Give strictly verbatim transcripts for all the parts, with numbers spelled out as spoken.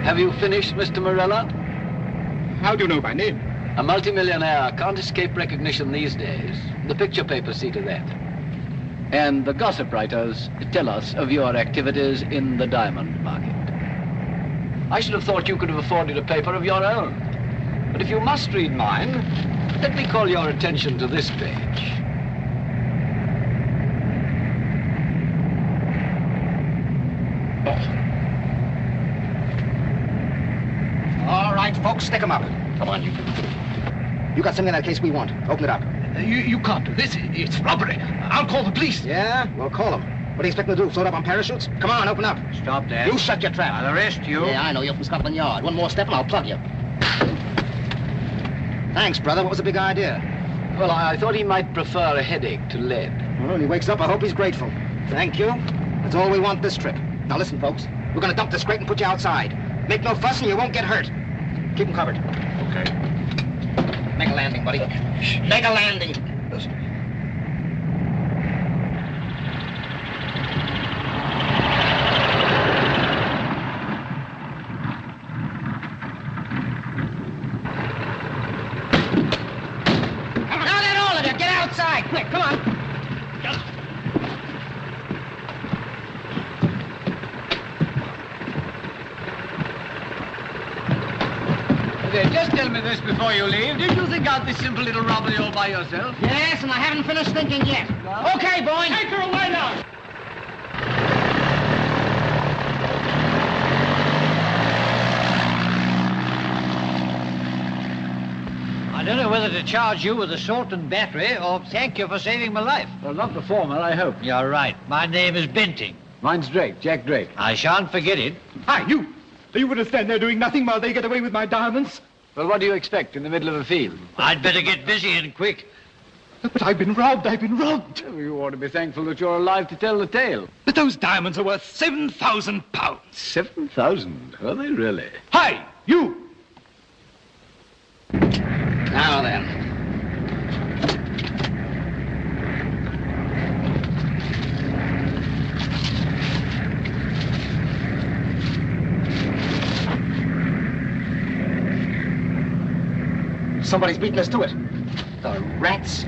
Have you finished, Mister Morella? How do you know my name? A multimillionaire can't escape recognition these days. The picture papers see to that. And the gossip writers tell us of your activities in the diamond market. I should have thought you could have afforded a paper of your own. But if you must read mine, let me call your attention to this page. All right, folks, stick 'em up. Come on, you. You got something in that case we want. Open it up. Uh, you, you can't do this. It's robbery. I'll call the police. Yeah? Well, call them. What do you expect them to do, float up on parachutes? Come on, open up. Stop that. You shut your trap. I'll arrest you. Yeah, I know. You're from Scotland Yard. One more step and I'll plug you. Thanks, brother. What was the big idea? Well, I, I thought he might prefer a headache to lead. Well, when he wakes up, I hope he's grateful. Thank you. That's all we want this trip. Now listen, folks. We're gonna dump this crate and put you outside. Make no fuss and you won't get hurt. Keep them covered. Okay. Make a landing, buddy. Make a landing. Now then, all of you, get outside, quick, come on. Okay, just tell me this before you leave. Did you think out this simple little robbery all by yourself? Yes, and I haven't finished thinking yet. No? Okay, boys. Take her away now! I don't know whether to charge you with assault and battery or thank you for saving my life. Well, not the former, I hope. You're right. My name is Benting. Mine's Drake, Jack Drake. I shan't forget it. Hi, you. Are you going to stand there doing nothing while they get away with my diamonds? Well, what do you expect in the middle of a field? I'd better get busy and quick. But I've been robbed. I've been robbed. You ought to be thankful that you're alive to tell the tale. But those diamonds are worth seven thousand pounds. Seven thousand? Are they really? Hi, you. Now then. Somebody's beating us to it. The rats.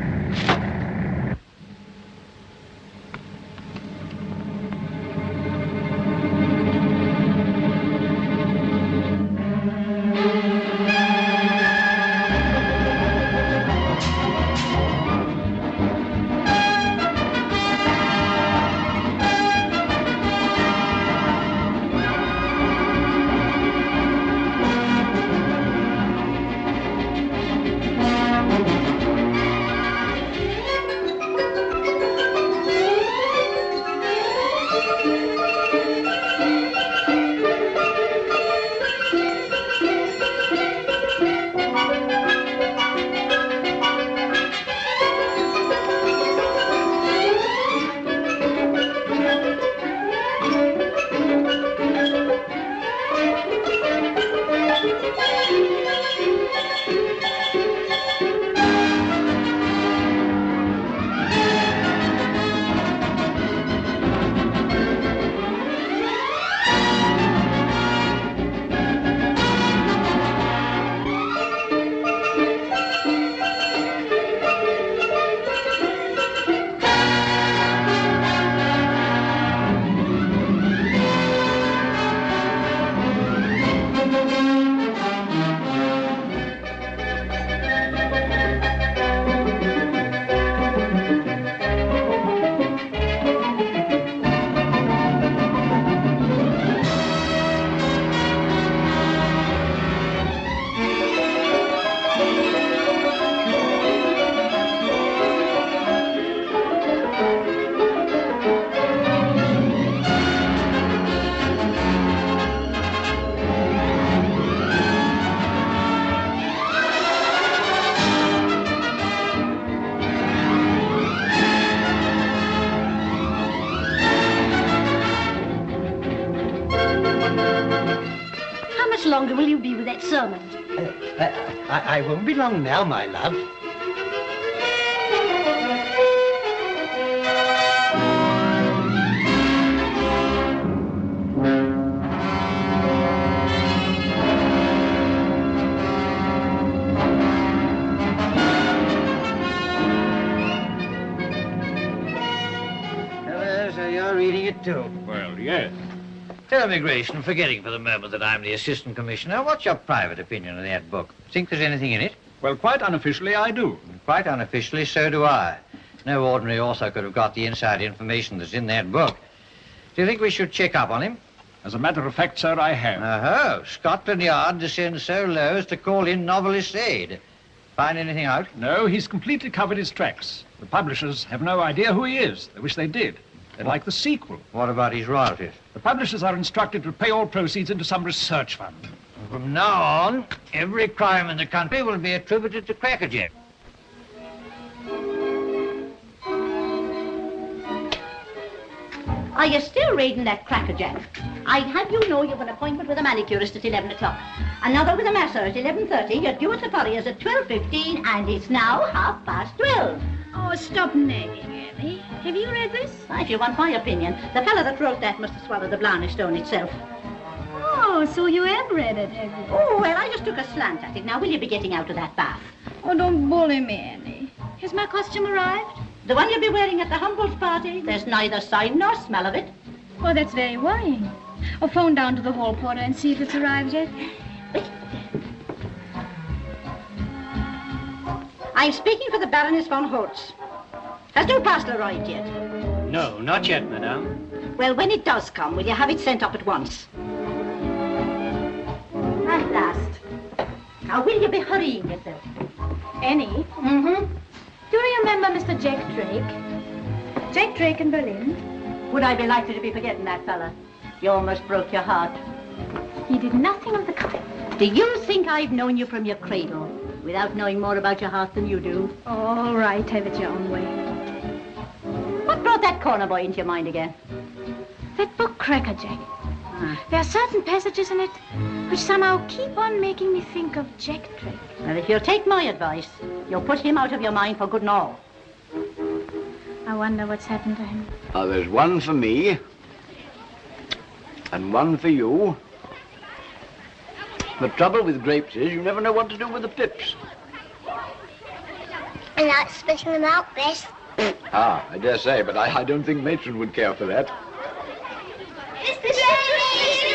longer will you be with that sermon? Uh, I, I won't be long now, my love. you're reading it too. Well, yes. Tell me, Grayson, forgetting for the moment that I'm the assistant commissioner, what's your private opinion of that book? Think there's anything in it? Well, quite unofficially, I do. Quite unofficially, so do I. No ordinary author could have got the inside information that's in that book. Do you think we should check up on him? As a matter of fact, sir, I have. Oh, Scotland Yard descends so low as to call in novelist aid. Find anything out? No, he's completely covered his tracks. The publishers have no idea who he is. They wish they did. They'd like the sequel. What about his royalties? The publishers are instructed to pay all proceeds into some research fund. From now on, every crime in the country will be attributed to Crackerjack. Are you still reading that crackerjack? I'd have you know you've an appointment with a manicurist at eleven o'clock. Another with a masseur at eleven thirty. You're due at the Furriers at twelve fifteen, and it's now half past twelve. Oh, stop nagging, Annie. Have you read this? If you want my opinion, the fellow that wrote that must have swallowed the Blarney Stone itself. Oh, so you have read it, have you? Oh, well, I just took a slant at it. Now, will you be getting out of that bath? Oh, don't bully me, Annie. Has my costume arrived? The one you'll be wearing at the Humboldt party? There's neither sign nor smell of it. Oh, that's very worrying. I'll phone down to the hall porter and see if it's arrived yet. Wait. I'm speaking for the Baroness von Holtz. Has no parcel arrived yet? No, not yet, madame. Well, when it does come, will you have it sent up at once? At last. Now, will you be hurrying yourself? Annie? Mm-hmm. Do you remember Mister Jack Drake? Jack Drake in Berlin? Would I be likely to be forgetting that fella? You almost broke your heart. He did nothing of the kind. Do you think I've known you from your cradle, without knowing more about your heart than you do? All right, have it your own way. What brought that corner boy into your mind again? That book, Crackerjack. Ah. There are certain passages in it which somehow keep on making me think of Jack Drake. Well, if you'll take my advice, you'll put him out of your mind for good and all. I wonder what's happened to him. Now, there's one for me, and one for you. The trouble with grapes is you never know what to do with the pips. I like spitting them out, Bess. Ah, I dare say, but I, I don't think Matron would care for that. Mister Drake!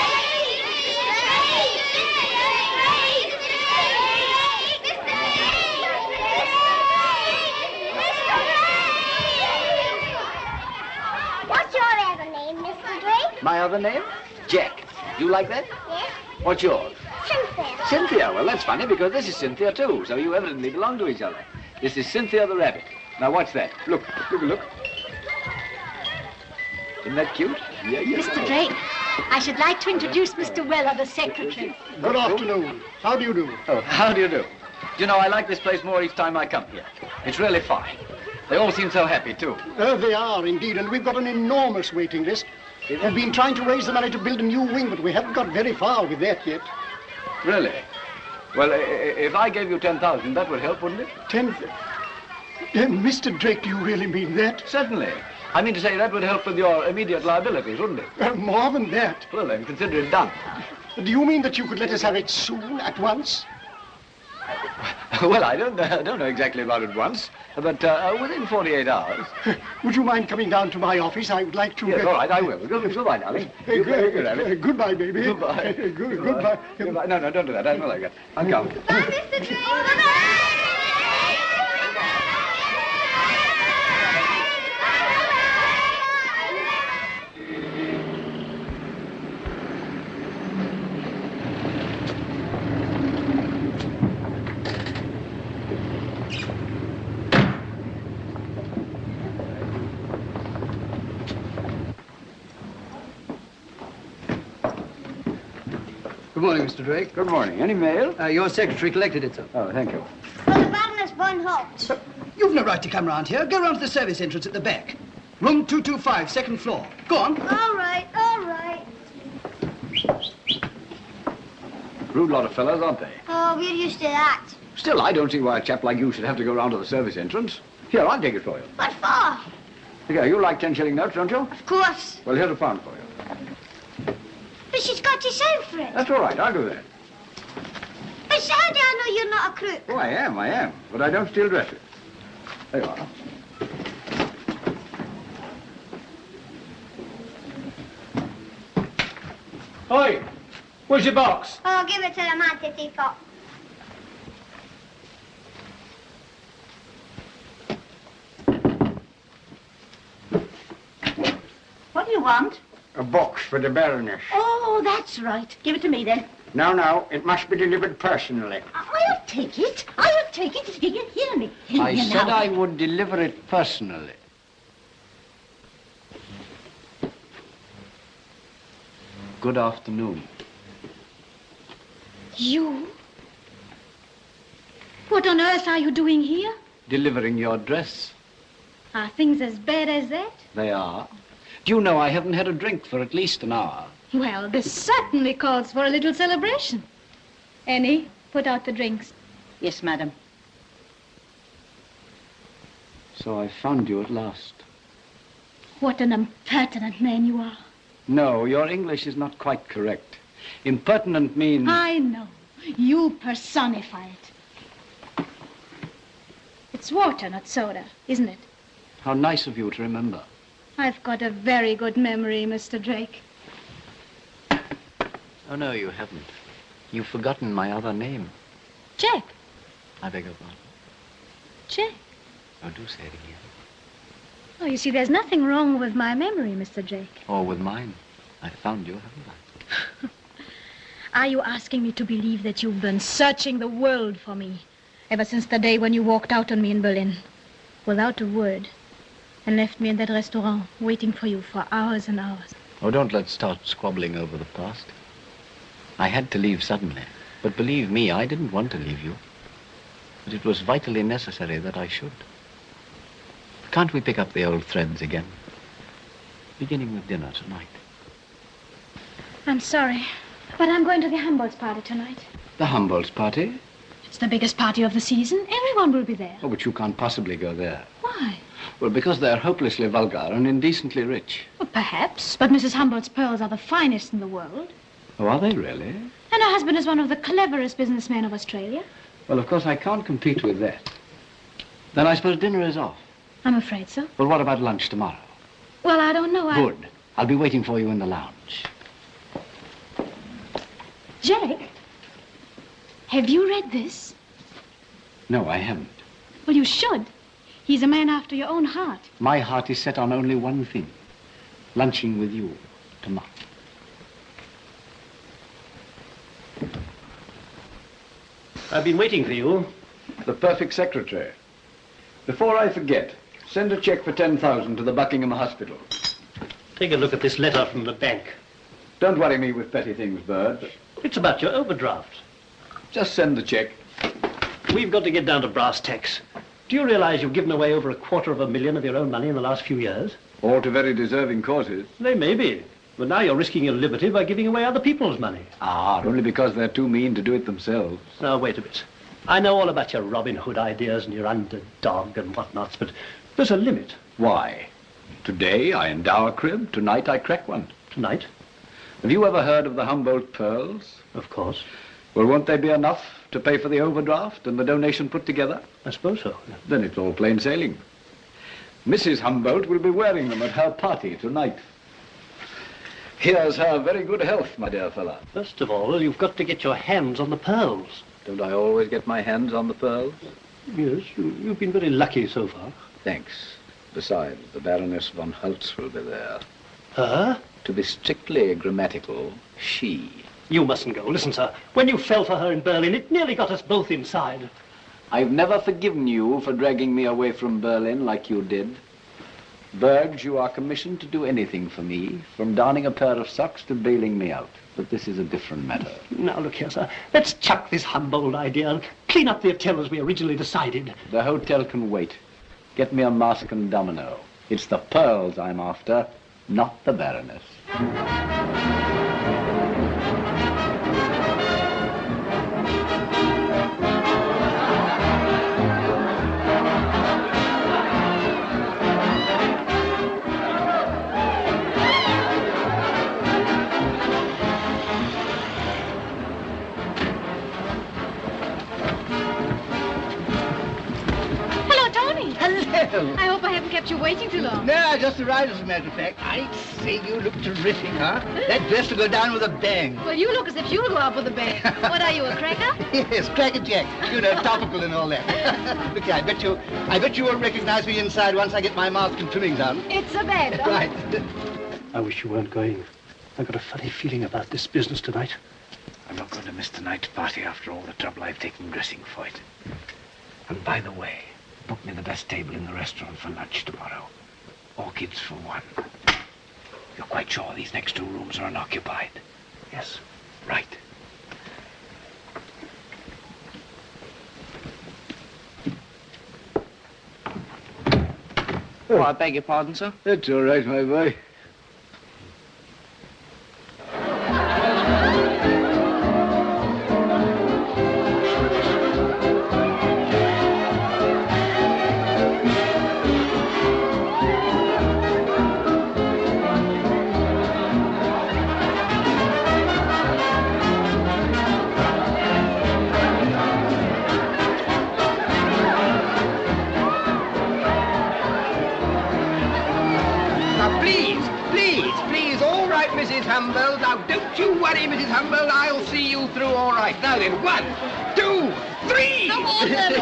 What's your other name, Mister Drake? My other name? Jack. You like that? Yes. What's yours? Cynthia. Cynthia. Well, that's funny because this is Cynthia, too, so you evidently belong to each other. This is Cynthia the rabbit. Now, watch that. Look, look, look. Isn't that cute? Yeah, yeah. Mister Drake, I should like to introduce Mister Weller, the secretary. Good afternoon. How do you do? Oh, how do you do? You know, I like this place more each time I come here. It's really fine. They all seem so happy, too. Oh, they are, indeed, and we've got an enormous waiting list. We've been trying to raise the money to build a new wing, but we haven't got very far with that yet. Really? Well, i- i- if I gave you ten thousand, that would help, wouldn't it? Ten... Uh, Mister Drake, do you really mean that? Certainly. I mean to say that would help with your immediate liabilities, wouldn't it? Uh, more than that. Well, then, consider it done. Do you mean that you could let us have it soon, at once? Well, I don't, uh, don't know exactly about it once, but uh, within forty-eight hours. Would you mind coming down to my office? I would like to... Yes, uh, all right, I will. Good, goodbye, darling. Uh, You- good- you have it. uh, goodbye, baby. Goodbye. Uh, good, goodbye. Goodbye. No, no, don't do that. I don't like that. I'll come. Bye, Mister Drake. Good morning, Mister Drake. Good morning. Any mail? Uh, your secretary collected it, sir. Oh, thank you. For the Baroness von Holtz. You've no right to come round here. Go round to the service entrance at the back. Room two two five, second floor. Go on. All right, all right. Rude lot of fellows, aren't they? Oh, we're used to that. Still, I don't see why a chap like you should have to go round to the service entrance. Here, I'll take it for you. What for? Here, you like ten shilling notes, don't you? Of course. Well, here's a pound for you. But she's got to sell for it. That's all right. I'll do that. But so how do I know you're not a crook? Oh, I am, I am. But I don't steal dresses. There you are. Oi, where's your box? Oh, give it to the man, Teapot. What do you want? A box for the Baroness. Oh, that's right. Give it to me then. No, no, it must be delivered personally. I'll take it. I'll take it. Do you hear me? I Here said now. I would deliver it personally. Good afternoon. You? What on earth are you doing here? Delivering your dress. Are things as bad as that? They are. Do you know I haven't had a drink for at least an hour? Well, this certainly calls for a little celebration. Annie, put out the drinks. Yes, madam. So I found you at last. What an impertinent man you are. No, your English is not quite correct. Impertinent means... I know. You personify it. It's water, not soda, isn't it? How nice of you to remember. I've got a very good memory, Mister Drake. Oh, no, you haven't. You've forgotten my other name. Jack. I beg your pardon. Jack. Oh, do say it again. Oh, you see, there's nothing wrong with my memory, Mister Drake. Or with mine. I found you, haven't I? Are you asking me to believe that you've been searching the world for me ever since the day when you walked out on me in Berlin without a word and left me in that restaurant waiting for you for hours and hours? Oh, don't let's start squabbling over the past. I had to leave suddenly. But believe me, I didn't want to leave you. But it was vitally necessary that I should. Can't we pick up the old threads again? Beginning with dinner tonight. I'm sorry, but I'm going to the Humboldt's party tonight. The Humboldt's party? It's the biggest party of the season. Everyone will be there. Oh, but you can't possibly go there. Why? Well, because they're hopelessly vulgar and indecently rich. Well, perhaps, but Missus Humboldt's pearls are the finest in the world. Oh, are they really? And her husband is one of the cleverest businessmen of Australia. Well, of course, I can't compete with that. Then I suppose dinner is off. I'm afraid so. Well, what about lunch tomorrow? Well, I don't know. I... Good. I'll be waiting for you in the lounge. Jack, have you read this? No, I haven't. Well, you should. He's a man after your own heart. My heart is set on only one thing. Lunching with you tomorrow. I've been waiting for you. The perfect secretary. Before I forget, send a check for ten thousand to the Buckingham Hospital. Take a look at this letter from the bank. Don't worry me with petty things, Bird. It's about your overdraft. Just send the check. We've got to get down to brass tacks. Do you realize you've given away over a quarter of a million of your own money in the last few years? All to very deserving causes. They may be. But now you're risking your liberty by giving away other people's money. Ah, only because they're too mean to do it themselves. Now, wait a bit. I know all about your Robin Hood ideas and your underdog and whatnots, but there's a limit. Why? Today I endow a crib. Tonight I crack one. Tonight? Have you ever heard of the Humboldt pearls? Of course. Well, won't they be enough to pay for the overdraft and the donation put together? I suppose so. Then it's all plain sailing. Missus Humboldt will be wearing them at her party tonight. Here's her very good health, my dear fella. First of all, you've got to get your hands on the pearls. Don't I always get my hands on the pearls? Yes, you, you've been very lucky so far. Thanks. Besides, the Baroness von Holtz will be there. Her? To be strictly grammatical, she. You mustn't go. Listen, sir, when you fell for her in Berlin, it nearly got us both inside. I've never forgiven you for dragging me away from Berlin like you did. Bergs, you are commissioned to do anything for me, from darning a pair of socks to bailing me out. But this is a different matter. Now, look here, sir. Let's chuck this Humboldt idea and clean up the hotel as we originally decided. The hotel can wait. Get me a mask and domino. It's the pearls I'm after, not the Baroness. I hope I haven't kept you waiting too long. No, I just arrived, as a matter of fact. I say, you look terrific, huh? That dress will go down with a bang. Well, you look as if you'll go up with a bang. What are you, a cracker? Yes, Cracker Jack. You know, topical and all that. Look here, I bet you, I bet you won't recognize me inside once I get my mask and trimmings on. It's a bed. Right. I wish you weren't going. I've got a funny feeling about this business tonight. I'm not going to miss tonight's party after all the trouble I've taken dressing for it. And by the way, book me the best table in the restaurant for lunch tomorrow. Orchids for one. You're quite sure these next two rooms are unoccupied? Yes, right. Oh, I beg your pardon, sir. That's all right, my boy. Missus Humboldt. Now, don't you worry, Missus Humboldt. I'll see you through all right. Now then, one, two, three! Come on, then,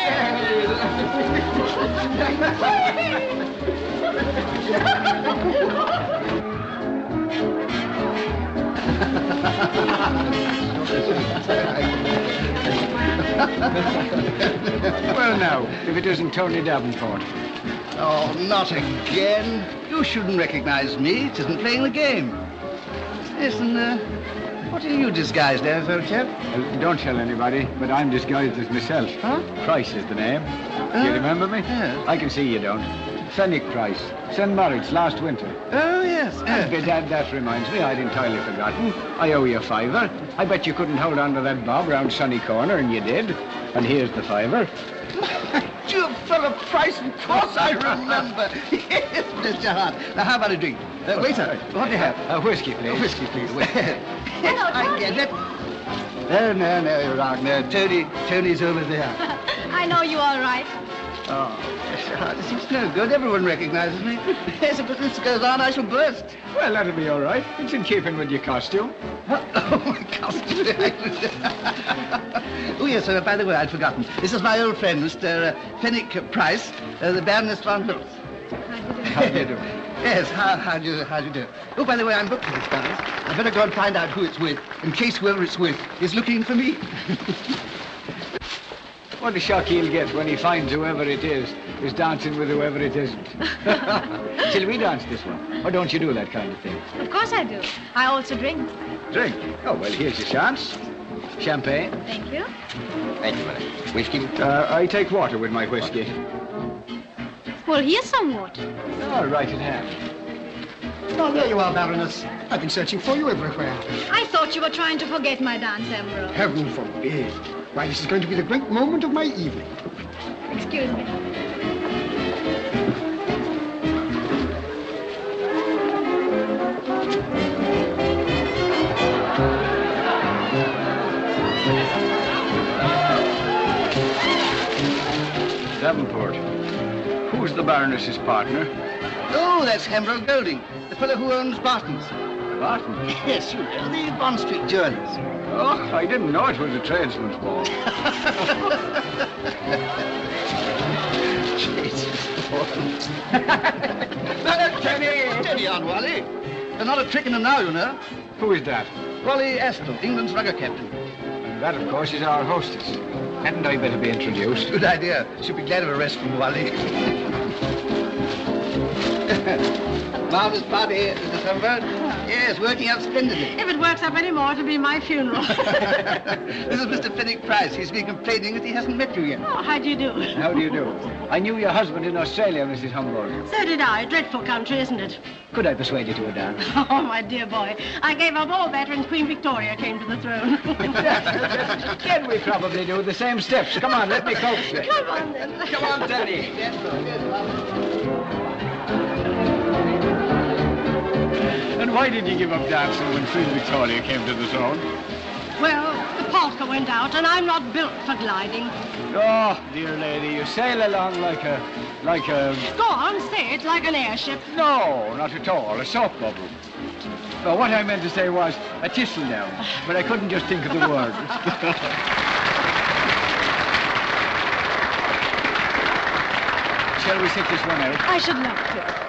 Well, now, if it isn't Tony Davenport. Oh, not again. You shouldn't recognize me. It isn't playing the game. Listen, uh, what are you disguised as, old chap? Well, don't tell anybody, but I'm disguised as myself. Huh? Price is the name. Uh, you remember me? Yes. I can see you don't. Fenwick Price. Saint Moritz last winter. Oh, yes. And bedad, that reminds me, I'd entirely forgotten. I owe you a fiver. I bet you couldn't hold on to that bob round Sunny Corner, and you did. And here's the fiver. Dear fellow Price, of course I remember. Yes, Mister Hart. Now, how about a drink? Uh, waiter, what do you have? A whiskey, please. A whiskey, please. Yes, I get it. No, no, no, you're wrong. No, Tony, Tony's over there. I know you all right. Oh, Mister Hart, this is no good. Everyone recognizes me. Yes, if this goes on, I shall burst. Well, that'll be all right. It's in keeping with your costume. Oh, my costume. Oh, yes, uh, by the way, I'd forgotten. This is my old friend, Mister Uh, Fenwick Price, uh, the Baroness von Mills. How do you do? Yes, how, how do you, how do you do? Oh, by the way, I'm booked for this dance. I better go and find out who it's with, in case whoever it's with is looking for me. What a shock he'll get when he finds whoever it is is dancing with whoever it isn't. Shall we dance this one? Or don't you do that kind of thing? Of course I do. I also drink. Drink? Oh, well, here's your chance. Champagne. Thank you. Thank you, madam. Whiskey? Uh, I take water with my whiskey. Well, here's some water. Oh, right in hand. Oh, there you are, Baroness. I've been searching for you everywhere. I thought you were trying to forget my dance, Emerald. Heaven forbid. Why, this is going to be the great moment of my evening. Excuse me. Davenport. Who's the Baroness's partner? Oh, that's Hambro Golding, the fellow who owns Barton's. Barton? Yes, you know, the Bond Street jewelers. Oh, I didn't know it was a tradesman's ball. Jesus. Steady, steady on, Wally. There's not a trick in them now, you know. Who is that? Wally Astle, England's rugger captain. And that, of course, is our hostess. Hadn't I better be introduced? Good idea. She'll be glad of a rest from Wally. Marvelous party, Missus Humboldt. Yes, working out splendidly. If it works up any more, it'll be my funeral. This is Mister Fenwick Price. He's been complaining that he hasn't met you yet. Oh, how do you do? How do you do? I knew your husband in Australia, Missus Humboldt. So did I. Dreadful country, isn't it? Could I persuade you to a dance? Oh, my dear boy. I gave up all that when Queen Victoria came to the throne. Then we probably do the same steps. Come on, let me coax you. Come on, then. Come on, Daddy. And why did you give up dancing when Queen Victoria came to the throne? Well, the caulker went out, and I'm not built for gliding. Oh, dear lady, you sail along like a... like a... Go on, say it, like an airship. No, not at all. A soap bubble. Well, what I meant to say was a thistle down, but I couldn't just think of the word. Shall we sit this one out? I should love to.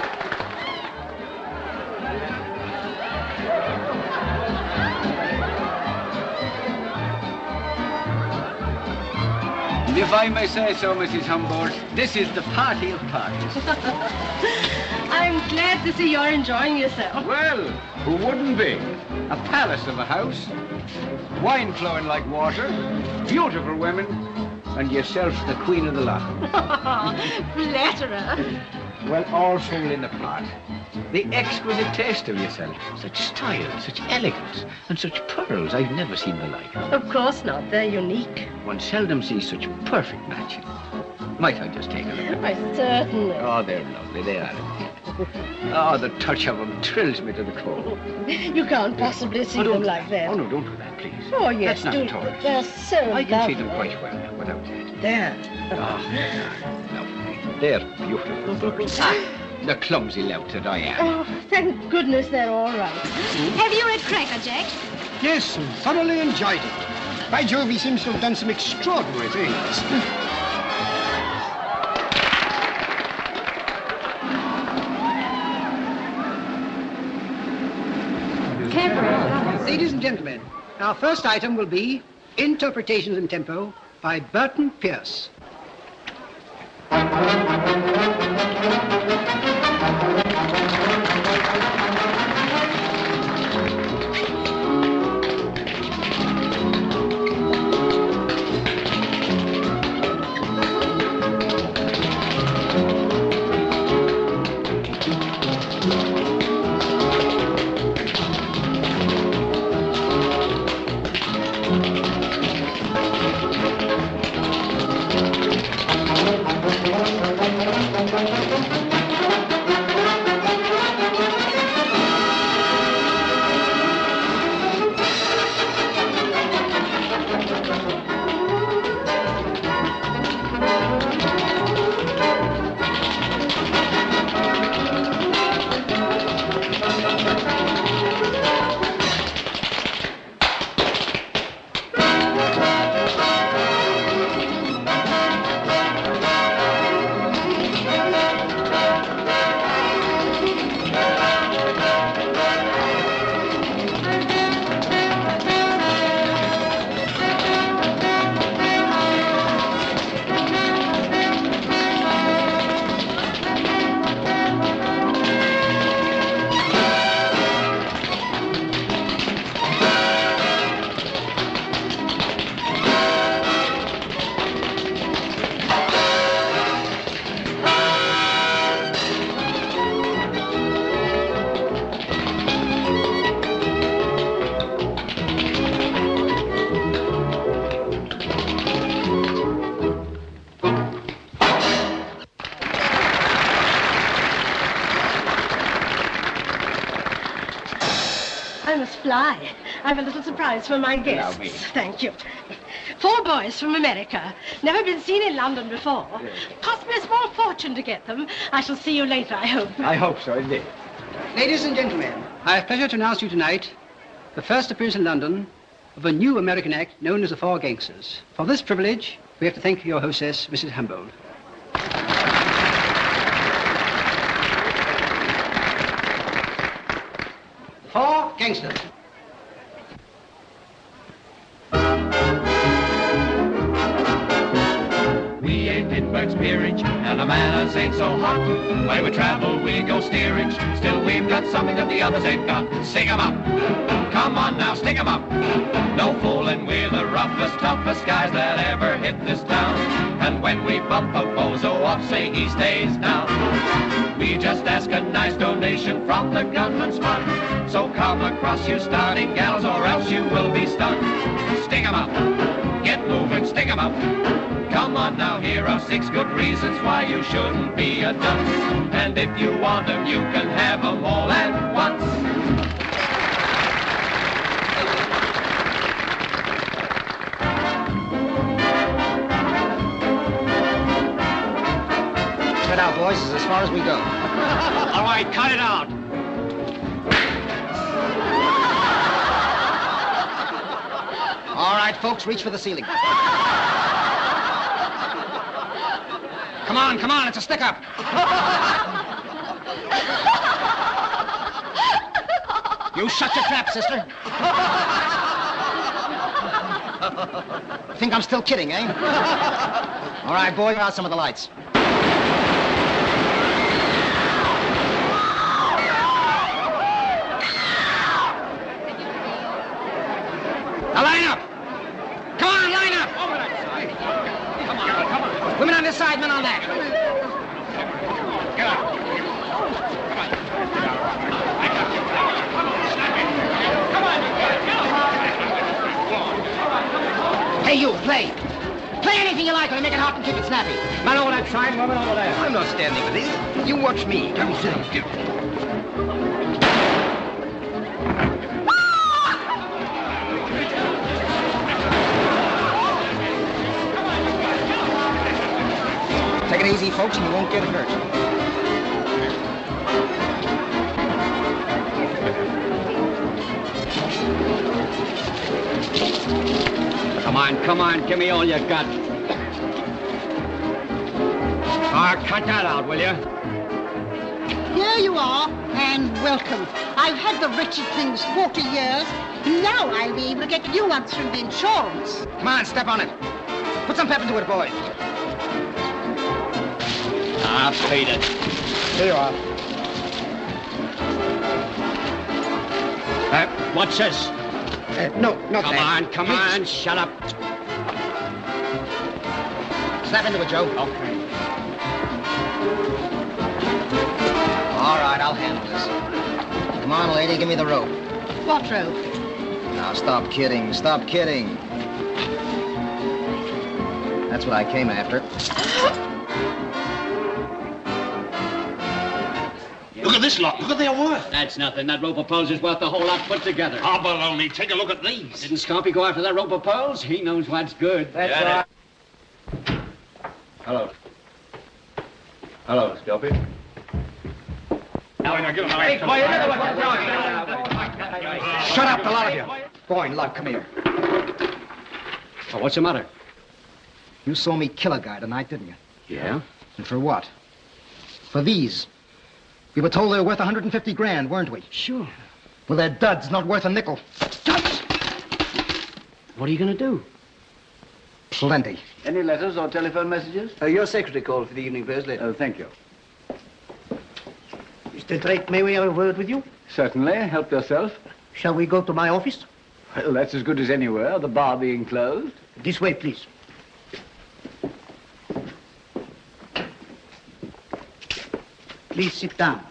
And if I may say so, Missus Humboldt, this is the party of parties. I'm glad to see you're enjoying yourself. Well, who wouldn't be? A palace of a house, wine flowing like water, beautiful women, and yourself the queen of the lot. Flatterer. Well, all full in the plot. The exquisite taste of yourself. Such style, such elegance, and such pearls. I've never seen the like. Of course not. They're unique. One seldom sees such perfect matching. Might I just take a look? Why, certainly. Oh, they're lovely. They are. Oh, the touch of them thrills me to the core. You can't possibly see oh, them like that. Oh, no, don't do that, please. Oh, yes, That's not do. at all. They're so I can lovely. see them quite well now, without that. There. Oh, they are lovely. They're beautiful birds. The clumsy lout that I am. Oh, thank goodness they're all right. Have you read Cracker Jack? Yes, and thoroughly enjoyed it. By Jove, he seems to have done some extraordinary things. Ladies and gentlemen, our first item will be Interpretations in Tempo by Burton Pierce. I must fly. I've a little surprise for my guests. Allow me. Thank you. Four boys from America. Never been seen in London before. Cost me a small fortune to get them. I shall see you later, I hope. I hope so, indeed. Ladies and gentlemen, I have pleasure to announce to you tonight the first appearance in London of a new American act known as the Four Gangsters. For this privilege, we have to thank your hostess, Missus Humboldt. Four Gangsters. We ain't Pittsburgh's peerage, and our manners ain't so hot. When we travel, we go steerage. Still, we've got something that the others ain't got. Sing 'em up. Come on now, stick 'em up. No fooling, we're the roughest, toughest guys that ever hit this town. And when we bump a bozo off, say he stays down. We just ask a nice donation from the gunman's fund. So come across, you starting gals, or else you will be stunned. Stick 'em up. Get moving, stick 'em up. Come on now, here are six good reasons why you shouldn't be a dunce. And if you want them, you can have them all at once. as far as we go. All right, cut it out. All right, folks, reach for the ceiling. Come on, come on, it's a stick-up. You shut your trap, sister. Think I'm still kidding, eh? All right, boy, out some of the lights. Now line up. Come on, line up. Over that side. Come on, come on. Women on this side, men on that. Get out. Hey, you, play. Play anything you like, and make it hot and keep it snappy. Man over that side, woman over there. I'm not standing with these. You watch me. Come sit down. Take it easy, folks, and you won't get hurt. Come on, come on, give me all you got. Ah, cut that out, will you? Here you are, and welcome. I've had the wretched things forty years, and now I'll be able to get new ones from the insurance. Come on, step on it. Put some pep into it, boy. Ah, beat it. Here you are. Uh, what's this? Uh, no, no, Come on, come on, shut up. Snap into it, Joe. Okay. All right, I'll handle this. Come on, lady, give me the rope. What rope? Now, stop kidding, stop kidding. That's what I came after. Look at this lot. Look at their worth. That's nothing. That rope of pearls is worth the whole lot put together. Ah, baloney. Take a look at these. Didn't Scompy go after that rope of pearls? He knows what's good. That's Yeah, right. Hello. Hello, Scoppy. Now, now, give him a Hey, boy, you know what you're doing. Shut up, the lot of you. Boyne, Lug, come here. Oh, what's the matter? You saw me kill a guy tonight, didn't you? Yeah? And for what? For these. We were told they were worth one hundred fifty grand, weren't we? Sure. Well, they're duds, not worth a nickel. Duds! What are you going to do? Plenty. Any letters or telephone messages? Uh, your secretary called for the evening press later. Oh, thank you. Mister Drake, may we have a word with you? Certainly. Help yourself. Shall we go to my office? Well, that's as good as anywhere, the bar being closed. This way, please. Please sit down.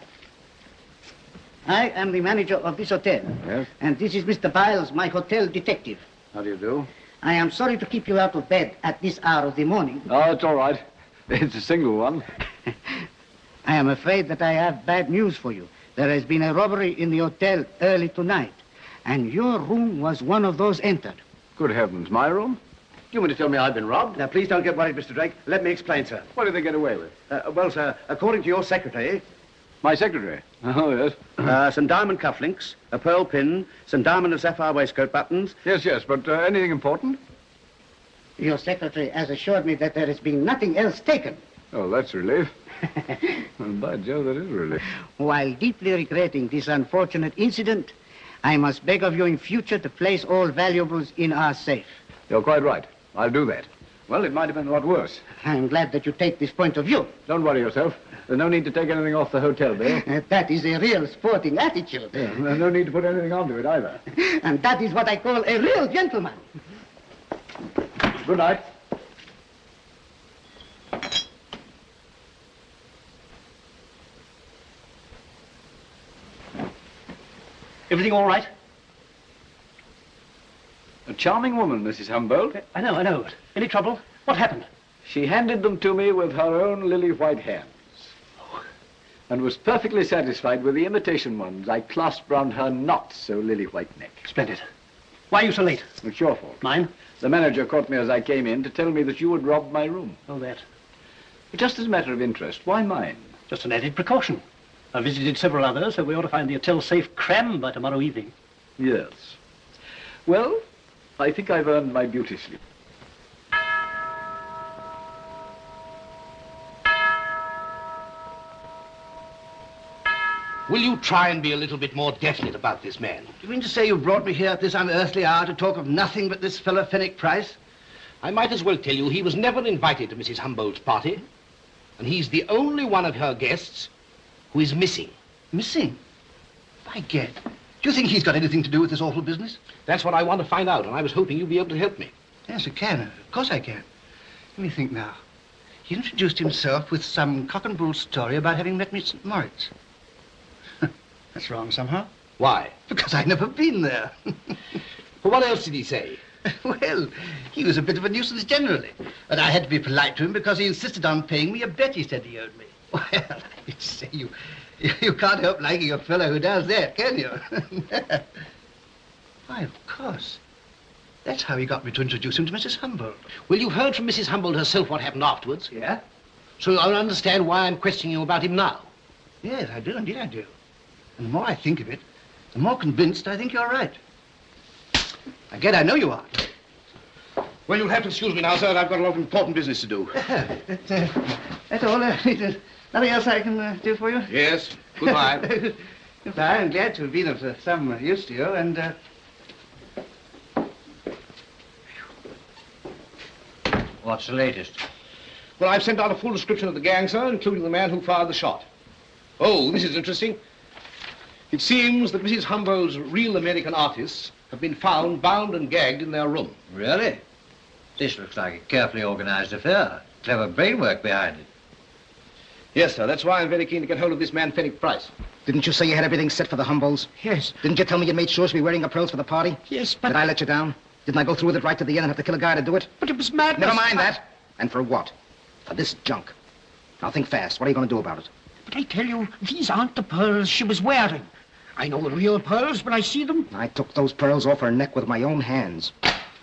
I am the manager of this hotel. Yes? And this is Mister Biles, my hotel detective. How do you do? I am sorry to keep you out of bed at this hour of the morning. Oh, it's all right. It's a single one. I am afraid that I have bad news for you. There has been a robbery in the hotel early tonight, and your room was one of those entered. Good heavens, my room? You mean to tell me I've been robbed? Now, please don't get worried, Mister Drake. Let me explain, sir. What did they get away with? Uh, well, sir, according to your secretary, My secretary? Oh, yes. uh, some diamond cufflinks, a pearl pin, some diamond and sapphire waistcoat buttons. Yes, yes, but uh, anything important? Your secretary has assured me that there has been nothing else taken. Oh, that's a relief. Well, by Jove, that is a relief. While deeply regretting this unfortunate incident, I must beg of you in future to place all valuables in our safe. You're quite right. I'll do that. Well, it might have been a lot worse. I'm glad that you take this point of view. Don't worry yourself. There's no need to take anything off the hotel bill. Uh, that is a real sporting attitude. Yeah, there's no need to put anything onto it either. And that is what I call a real gentleman. Good night. Everything all right? A charming woman, Missus Humboldt. I know, I know. Any trouble? What happened? She handed them to me with her own lily-white hands. Oh. And was perfectly satisfied with the imitation ones I clasped round her not-so-lily-white neck. Splendid. Why are you so late? It's your fault. Mine? The manager caught me as I came in to tell me that you had robbed my room. Oh, that. Just as a matter of interest, why mine? Just an added precaution. I've visited several others, so we ought to find the hotel safe crammed by tomorrow evening. Yes. Well, I think I've earned my beauty sleep. Will you try and be a little bit more definite about this man? Do you mean to say you brought me here at this unearthly hour to talk of nothing but this fellow Fenwick Price? I might as well tell you he was never invited to Missus Humboldt's party. And he's the only one of her guests who is missing. Missing? By gad. Do you think he's got anything to do with this awful business? That's what I want to find out, and I was hoping you'd be able to help me. Yes, I can. Of course I can. Let me think now. He introduced himself with some cock and bull story about having met me at Saint Moritz. That's wrong somehow. Why? Because I've never been there. Well, what else did he say? Well, he was a bit of a nuisance generally. And I had to be polite to him because he insisted on paying me a bet he said he owed me. Well, I say, you, you can't help liking a fellow who does that, can you? Why, of course. That's how he got me to introduce him to Missus Humboldt. Well, you've heard from Missus Humboldt herself what happened afterwards. Yeah? So you'll understand why I'm questioning you about him now. Yes, I do, indeed I do. And the more I think of it, the more convinced I think you're right. Again, I know you are. Well, you'll have to excuse me now, sir. I've got a lot of important business to do. that, uh, that's all. Uh, nothing else I can uh, do for you? Yes. Goodbye. Goodbye. I'm glad to have been of uh, some uh, use to you, and... Uh... What's the latest? Well, I've sent out a full description of the gang, sir, including the man who fired the shot. Oh, this is interesting. It seems that Missus Humboldt's real American artists have been found bound and gagged in their room. Really? This looks like a carefully organized affair. Clever brainwork behind it. Yes, sir. That's why I'm very keen to get hold of this man, Fenwick Price. Didn't you say you had everything set for the Humboldts? Yes. Didn't you tell me you made sure to be wearing your pearls for the party? Yes, but... Did I let you down? Didn't I go through with it right to the end and have to kill a guy to do it? But it was madness. Never mind that. And for what? For this junk. Now think fast. What are you going to do about it? But I tell you, these aren't the pearls she was wearing. I know the real pearls when I see them. I took those pearls off her neck with my own hands.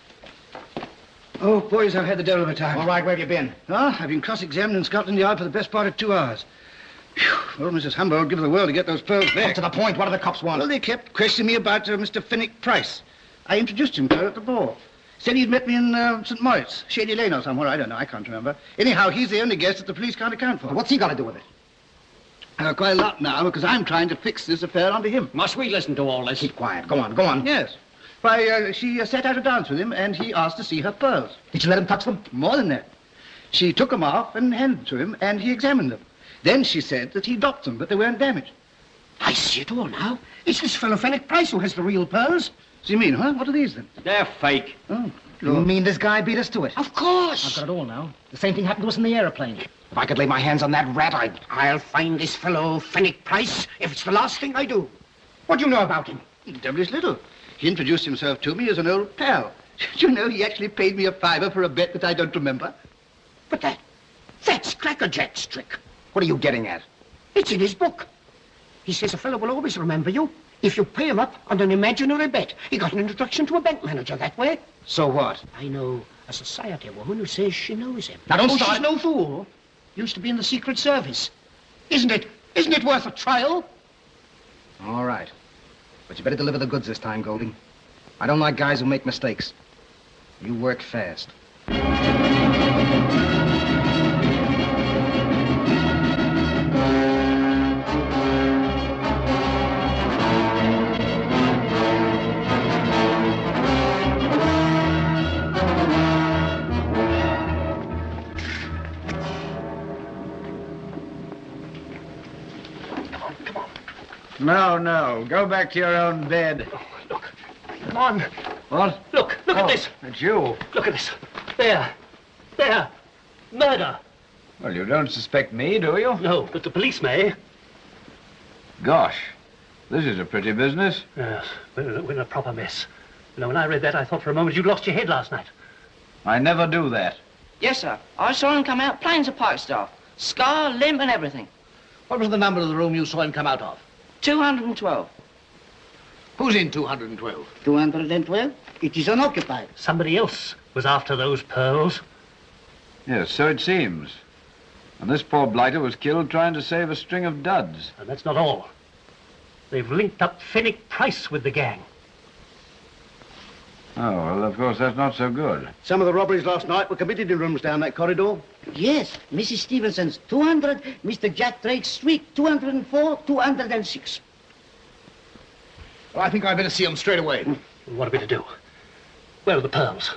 Oh, boys, I've had the devil of a time. All right, where have you been? Oh, I've been cross-examined in Scotland Yard for the best part of two hours. Whew. Well, Missus Humboldt would give the world to get those pearls back. Come to the point. What do the cops want? Well, they kept questioning me about uh, Mister Fenwick Price. I introduced him to her at the ball. Said he'd met me in uh, Saint Moritz, Shady Lane or somewhere. I don't know. I can't remember. Anyhow, he's the only guest that the police can't account for. Well, what's he got to do with it? Uh, quite a lot now, because I'm trying to fix this affair onto him. Must we listen to all this? Keep quiet. Go on, go on. Yes. Why, uh, she uh, sat out a dance with him, and he asked to see her pearls. Did you let him touch them? More than that. She took them off and handed them to him, and he examined them. Then she said that he docked them, but they weren't damaged. I see it all now. It's this fellow Fenwick Price who has the real pearls. So you mean, huh? What are these, then? They're fake. Oh. You mean this guy beat us to it? Of course. I've got it all now. The same thing happened to us in the aeroplane. If I could lay my hands on that rat, I'd... I'll find this fellow Fenwick Price if it's the last thing I do. What do you know about him? Devilish little. He introduced himself to me as an old pal. Do you know he actually paid me a fiver for a bet that I don't remember? But that... that's Crackerjack's trick. What are you getting at? It's in his book. He says a fellow will always remember you if you pay him up on an imaginary bet. He got an introduction to a bank manager that way. So what? I know a society woman who says she knows him. Now, don't oh, start. She's no fool. Used to be in the Secret Service. Isn't it? Isn't it worth a trial? All right. But you better deliver the goods this time, Goldie. I don't like guys who make mistakes. You work fast. No, no. Go back to your own bed. Oh, look. Come on. What? Look. Look oh, at this. It's you. Look at this. There. There. Murder. Well, you don't suspect me, do you? No, but the police may. Gosh. This is a pretty business. Yes. We're, we're in a proper mess. You know, when I read that, I thought for a moment you'd lost your head last night. I never do that. Yes, sir. I saw him come out plain as a pikestaff. Scar, limp, and everything. What was the number of the room you saw him come out of? two hundred twelve. Who's in two hundred twelve? two hundred twelve? It is unoccupied. Somebody else was after those pearls. Yes, so it seems. And this poor blighter was killed trying to save a string of duds. And that's not all. They've linked up Fenwick Price with the gang. Oh, well, of course, that's not so good. Some of the robberies last night were committed in rooms down that corridor. Yes, Missus Stevenson's two hundred, Mister Jack Drake's suite two hundred four, two hundred six. Well, I think I'd better see them straight away. What are we to do? Where are the pearls?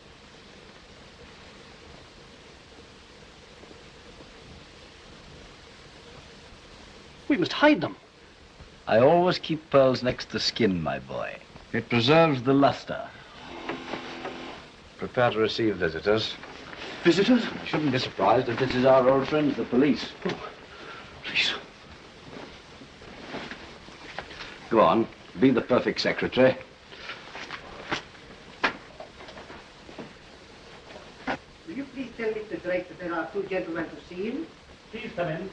We must hide them. I always keep pearls next to skin, my boy. It preserves the luster. Prepare to receive visitors. Visitors? You shouldn't be surprised if this is our old friends, the police. Oh, please. Go on. Be the perfect secretary. Will you please tell Mister Drake that there are two gentlemen to see him? Please come in.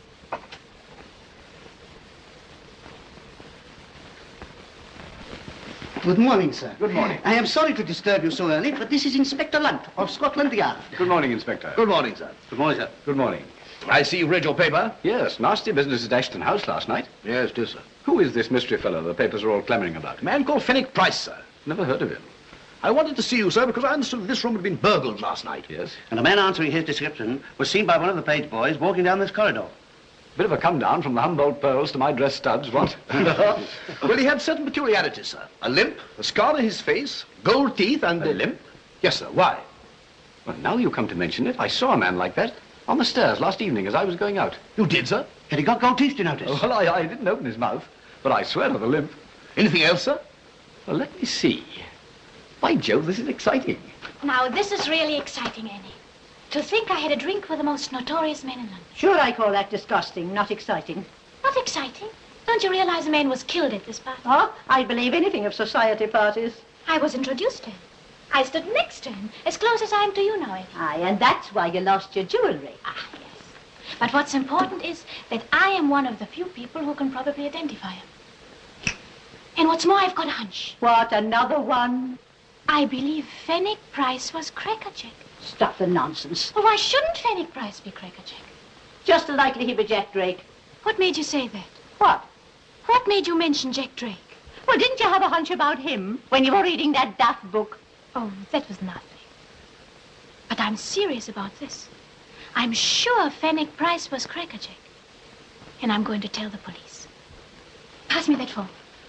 Good morning, sir. Good morning. I am sorry to disturb you so early, but this is Inspector Lunt of Scotland Yard. Good morning, Inspector. Good morning, sir. Good morning, sir. Good morning. I see you read your paper. Yes, nasty business at Ashton House last night. Yes, it is, sir. Who is this mystery fellow the papers are all clamoring about? A man called Fenwick Price, sir. Never heard of him. I wanted to see you, sir, because I understood that this room had been burgled last night. Yes. And a man answering his description was seen by one of the page boys walking down this corridor. Bit of a come down from the Humboldt pearls to my dress studs, what? Well, he had certain peculiarities, sir. A limp, a scar on his face, gold teeth, and... A limp? Yes, sir. Why? Well, now you come to mention it, I saw a man like that on the stairs last evening as I was going out. You did, sir? Had he got gold teeth, do you notice? Oh, well, I, I didn't open his mouth, but I swear to the limp. Anything else, sir? Well, let me see. By Jove, this is exciting. Now, this is really exciting, Annie. To think I had a drink with the most notorious men in London. Sure, I call that disgusting, not exciting. Not exciting. Don't you realize a man was killed at this party? Oh, I'd believe anything of society parties. I was introduced to him. I stood next to him, as close as I am to you now, Eddie. Aye, and that's why you lost your jewelry. Ah, yes. But what's important is that I am one of the few people who can probably identify him. And what's more, I've got a hunch. What, another one? I believe Fenwick Price was Crackerjack. Stuff and nonsense. Well, why shouldn't Fenwick Price be Crackerjack? Just as likely he be Jack Drake. What made you say that? What? What made you mention Jack Drake? Well, didn't you have a hunch about him when you were reading that daft book? Oh, that was nothing. But I'm serious about this. I'm sure Fenwick Price was Crackerjack. And I'm going to tell the police. Pass me that phone.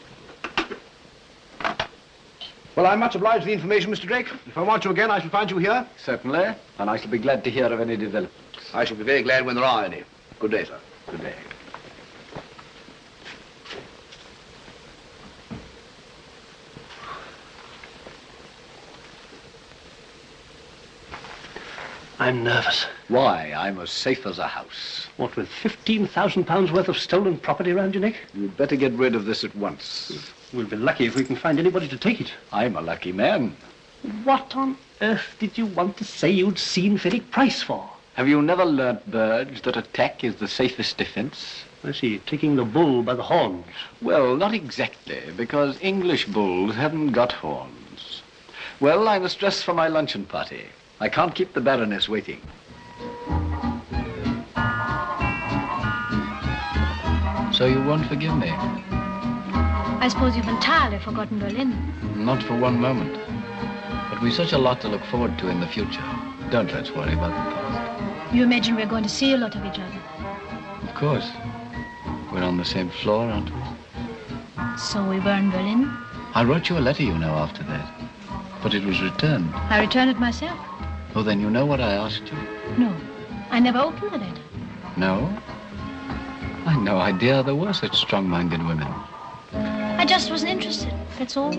Well, I'm much obliged for the information, Mister Drake. If I want you again, I shall find you here. Certainly, and I shall be glad to hear of any developments. I shall be very glad when there are any. Good day, sir. Good day. I'm nervous. Why? I'm as safe as a house. What, with fifteen thousand pounds worth of stolen property around you, Nick? You'd better get rid of this at once. We'll be lucky if we can find anybody to take it. I'm a lucky man. What on earth did you want to say you'd seen Fenwick Price for? Have you never learnt, Burge, that attack is the safest defense? I see, taking the bull by the horns. Well, not exactly, because English bulls haven't got horns. Well, I must dress for my luncheon party. I can't keep the Baroness waiting. So you won't forgive me? I suppose you've entirely forgotten Berlin. Not for one moment. But we've such a lot to look forward to in the future. Don't let's worry about the past. You imagine we're going to see a lot of each other. Of course. We're on the same floor, aren't we? So we were in Berlin? I wrote you a letter, you know, after that. But it was returned. I returned it myself. Oh, then you know what I asked you? No. I never opened the letter. No? I had no idea there were such strong-minded women. I just wasn't interested, that's all.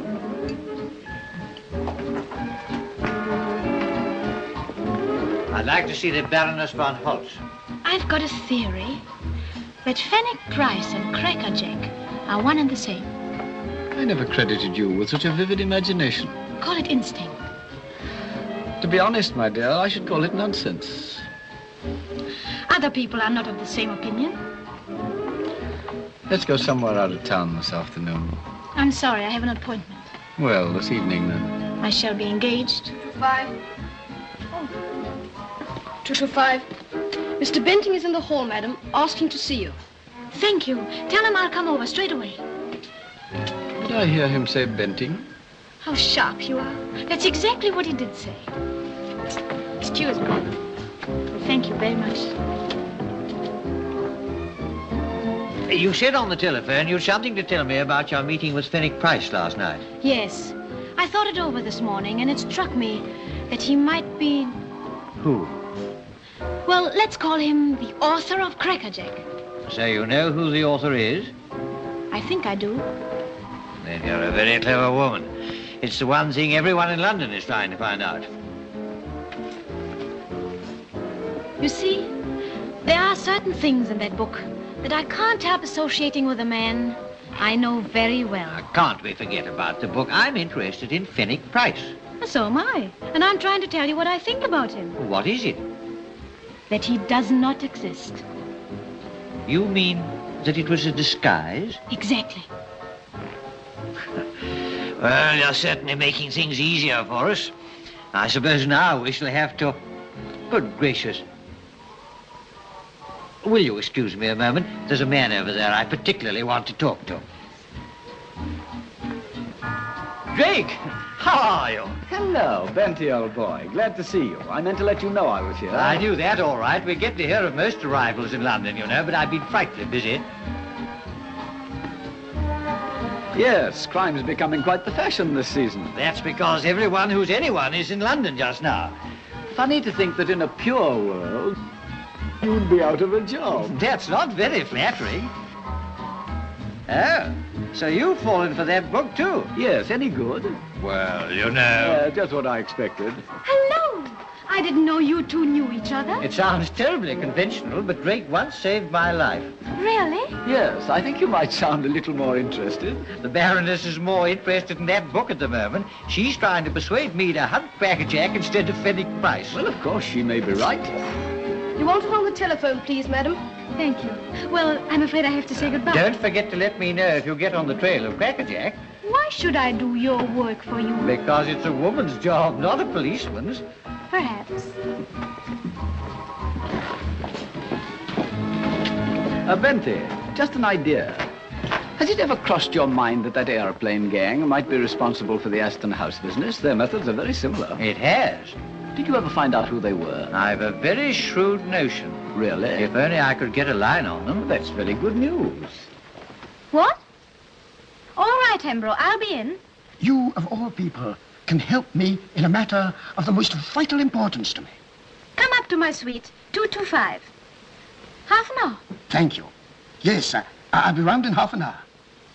I'd like to see the Baroness von Holtz. I've got a theory that Fenwick Price and Crackerjack are one and the same. I never credited you with such a vivid imagination. Call it instinct. To be honest, my dear, I should call it nonsense. Other people are not of the same opinion. Let's go somewhere out of town this afternoon. I'm sorry, I have an appointment. Well, this evening, then. I shall be engaged. Two to five. Oh. Two to five. Mister Benting is in the hall, madam, asking to see you. Thank you. Tell him I'll come over straight away. Did I hear him say Benting? How sharp you are. That's exactly what he did say. Excuse me. Thank you very much. You said on the telephone you'd something to tell me about your meeting with Fenwick Price last night. Yes. I thought it over this morning, and it struck me that he might be... Who? Well, let's call him the author of Crackerjack. So you know who the author is? I think I do. Then you're a very clever woman. It's the one thing everyone in London is trying to find out. You see, there are certain things in that book that I can't help associating with a man I know very well. Now, can't we forget about the book? I'm interested in Fenwick Price. So am I. And I'm trying to tell you what I think about him. What is it? That he does not exist. You mean that it was a disguise? Exactly. Well, you're certainly making things easier for us. I suppose now we shall have to... Good gracious. Will you excuse me a moment? There's a man over there I particularly want to talk to. Drake! How are you? Hello, Benty, old boy. Glad to see you. I meant to let you know I was here. I knew that, all right. We get to hear of most arrivals in London, you know, but I've been frightfully busy. Yes, crime's becoming quite the fashion this season. That's because everyone who's anyone is in London just now. Funny to think that in a pure world, you'd be out of a job. That's not very flattering. Oh, so you've fallen for that book, too? Yes, any good? Well, you know... Uh, just what I expected. Hello! I didn't know you two knew each other. It sounds terribly conventional, but Drake once saved my life. Really? Yes, I think you might sound a little more interested. The Baroness is more interested in that book at the moment. She's trying to persuade me to hunt Crackerjack instead of Fenwick Price. Well, of course, she may be right. You want it on the telephone, please, madam? Thank you. Well, I'm afraid I have to say goodbye. Don't forget to let me know if you get on the trail of Crackerjack. Why should I do your work for you? Because it's a woman's job, not a policeman's. Perhaps. Uh, Benty, just an idea. Has it ever crossed your mind that that airplane gang might be responsible for the Aston House business? Their methods are very similar. It has. Did you ever find out who they were? I've a very shrewd notion. Really? If only I could get a line on them. That's very good news. What? All right, Hembro, I'll be in. You, of all people, can help me in a matter of the most vital importance to me. Come up to my suite, two two five. Half an hour. Thank you. Yes, uh, I'll be round in half an hour.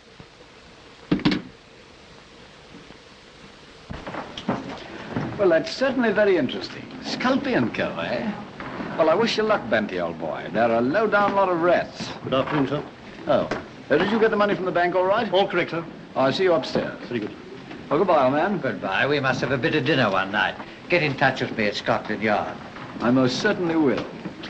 Well, that's certainly very interesting. Sculpey and Co., eh? Well, I wish you luck, Benty, old boy. They're a low-down lot of rats. Good afternoon, sir. Oh. Uh, did you get the money from the bank all right? All correct, sir. I'll see you upstairs. Very good. Well, goodbye, old man. Goodbye. We must have a bit of dinner one night. Get in touch with me at Scotland Yard. I most certainly will.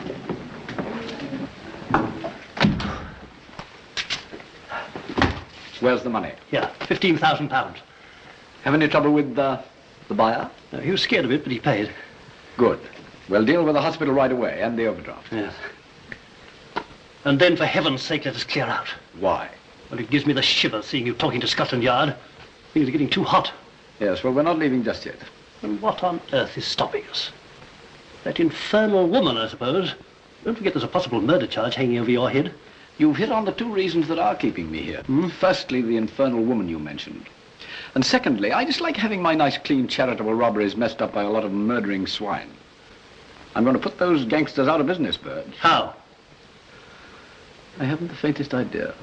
Where's the money? Here, fifteen thousand pounds. Have any trouble with uh, the buyer? Uh, he was scared of it, but he paid. Good. We'll deal with the hospital right away and the overdraft. Yes. And then, for heaven's sake, let us clear out. Why? Well, it gives me the shivers seeing you talking to Scotland Yard. Things are getting too hot. Yes, well, we're not leaving just yet. And what on earth is stopping us? That infernal woman, I suppose. Don't forget there's a possible murder charge hanging over your head. You've hit on the two reasons that are keeping me here. Hmm? Firstly, the infernal woman you mentioned. And secondly, I dislike having my nice, clean, charitable robberies messed up by a lot of murdering swine. I'm going to put those gangsters out of business, Bird. How? I haven't the faintest idea.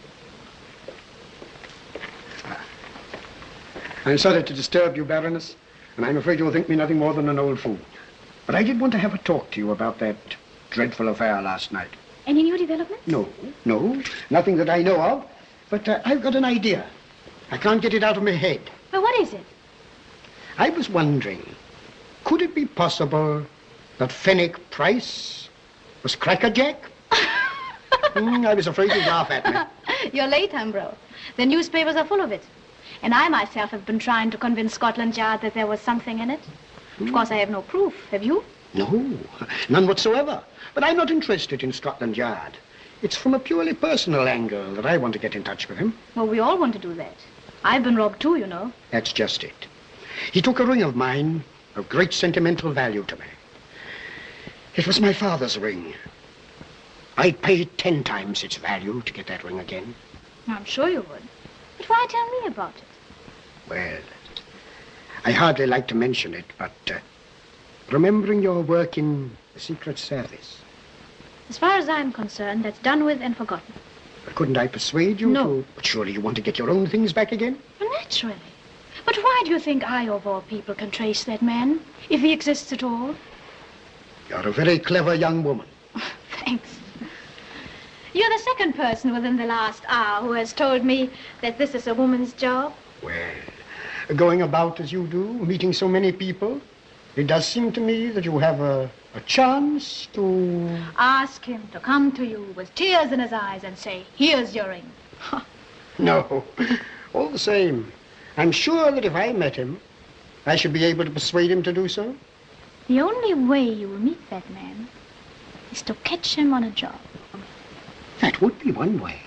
I'm sorry to disturb you, Baroness, and I'm afraid you'll think me nothing more than an old fool. But I did want to have a talk to you about that dreadful affair last night. Any new developments? No, no, nothing that I know of. But uh, I've got an idea. I can't get it out of my head. Well, what is it? I was wondering, could it be possible that Fenwick Price was Crackerjack? mm, I was afraid you'd laugh at me. You're late, Hembro. The newspapers are full of it. And I myself have been trying to convince Scotland Yard that there was something in it. Of course, I have no proof. Have you? No, none whatsoever. But I'm not interested in Scotland Yard. It's from a purely personal angle that I want to get in touch with him. Well, we all want to do that. I've been robbed too, you know. That's just it. He took a ring of mine of great sentimental value to me. It was my father's ring. I'd pay ten times its value to get that ring again. I'm sure you would. But why tell me about it? Well, I hardly like to mention it, but uh, remembering your work in the Secret Service. As far as I'm concerned, that's done with and forgotten. But couldn't I persuade you No. to... But surely you want to get your own things back again? Well, naturally. But why do you think I, of all people, can trace that man, if he exists at all? You're a very clever young woman. Thanks. You're the second person within the last hour who has told me that this is a woman's job. Well, going about as you do, meeting so many people, it does seem to me that you have a, a chance to... Ask him to come to you with tears in his eyes and say, here's your ring. No, all the same, I'm sure that if I met him, I should be able to persuade him to do so. The only way you will meet that man is to catch him on a job. That would be one way.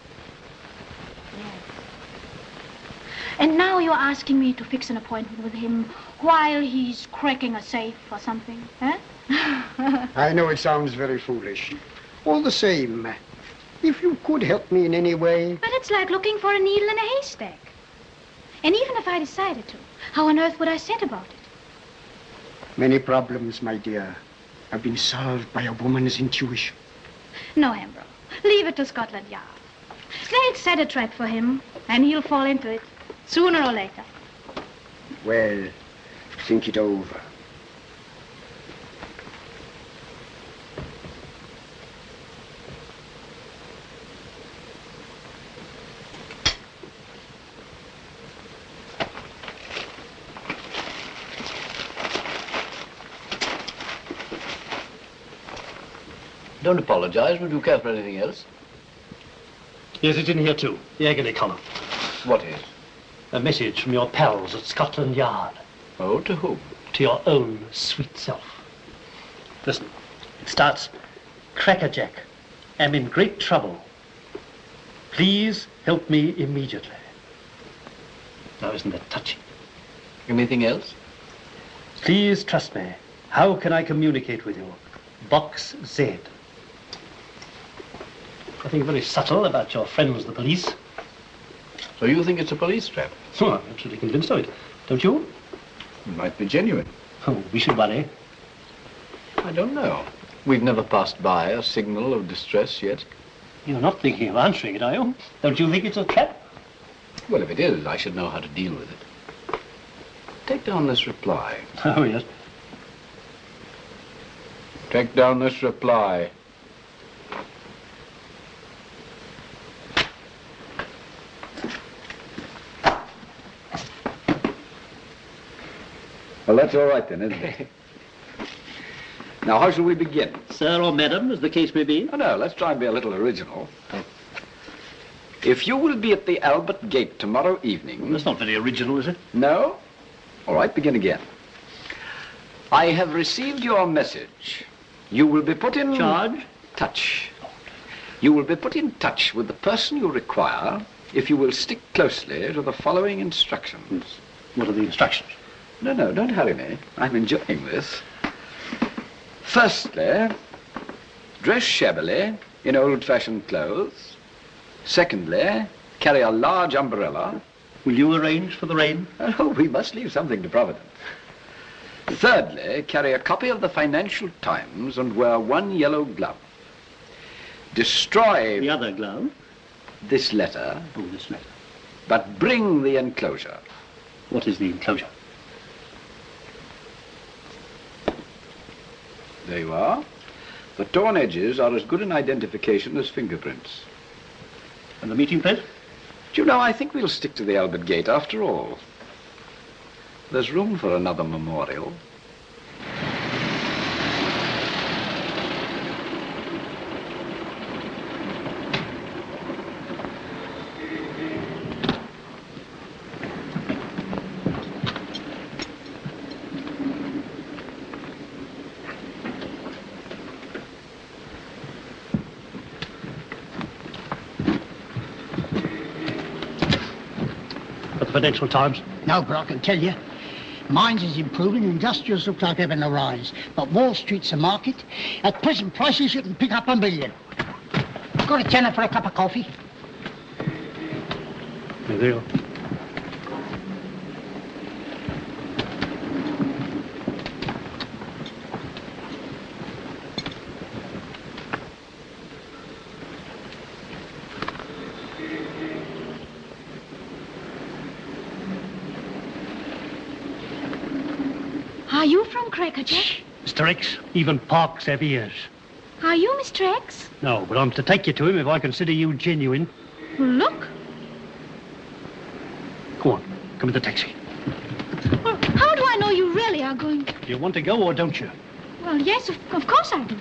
And now you're asking me to fix an appointment with him while he's cracking a safe or something, eh? I know it sounds very foolish. All the same, if you could help me in any way... But it's like looking for a needle in a haystack. And even if I decided to, how on earth would I set about it? Many problems, my dear, have been solved by a woman's intuition. No, Ambrose. Leave it to Scotland Yard. They'll set a trap for him, and he'll fall into it, sooner or later. Well, think it over. Don't apologize. Would you care for anything else? Yes, it's in here too. The agony column. What is? A message from your pals at Scotland Yard. Oh, to whom? To your own sweet self. Listen, it starts, Crackerjack, am in great trouble. Please help me immediately. Now, isn't that touching? Anything else? Please trust me. How can I communicate with you? Box Z. Nothing very subtle about your friends, the police. So you think it's a police trap? Oh, I'm absolutely convinced of it. Don't you? It might be genuine. Oh, we should worry. I don't know. We've never passed by a signal of distress yet. You're not thinking of answering it, are you? Don't you think it's a trap? Well, if it is, I should know how to deal with it. Take down this reply. Oh, yes. Take down this reply. Well, that's all right then, isn't it? Now, how shall we begin? Sir or madam, as the case may be. Oh, no, let's try and be a little original. If you will be at the Albert Gate tomorrow evening... That's not very original, is it? No? All right, begin again. I have received your message. You will be put in... Charge? Touch. You will be put in touch with the person you require if you will stick closely to the following instructions. What are the instructions? No, no, don't hurry me. I'm enjoying this. Firstly, dress shabbily in old-fashioned clothes. Secondly, carry a large umbrella. Will you arrange for the rain? Oh, we must leave something to Providence. Thirdly, carry a copy of the Financial Times and wear one yellow glove. Destroy... The other glove? This letter. Oh, this letter. But bring the enclosure. What is the enclosure? There you are. The torn edges are as good an identification as fingerprints. And the meeting place? Do you know, I think we'll stick to the Albert Gate after all. There's room for another memorial. at the Financial Times? No, but I can tell you, mines is improving, industrials look like having a rise. But Wall Street's a market. At present prices, you can pick up a million. Got a tenner for a cup of coffee? Yeah, there you are. Are you from Cracker Jack? Mister X, even Parks have ears. Are you Mister X? No, but I'm to take you to him if I consider you genuine. Look. Go on, come in the taxi. Well, how do I know you really are going? Do you want to go or don't you? Well, yes, of, of course I do.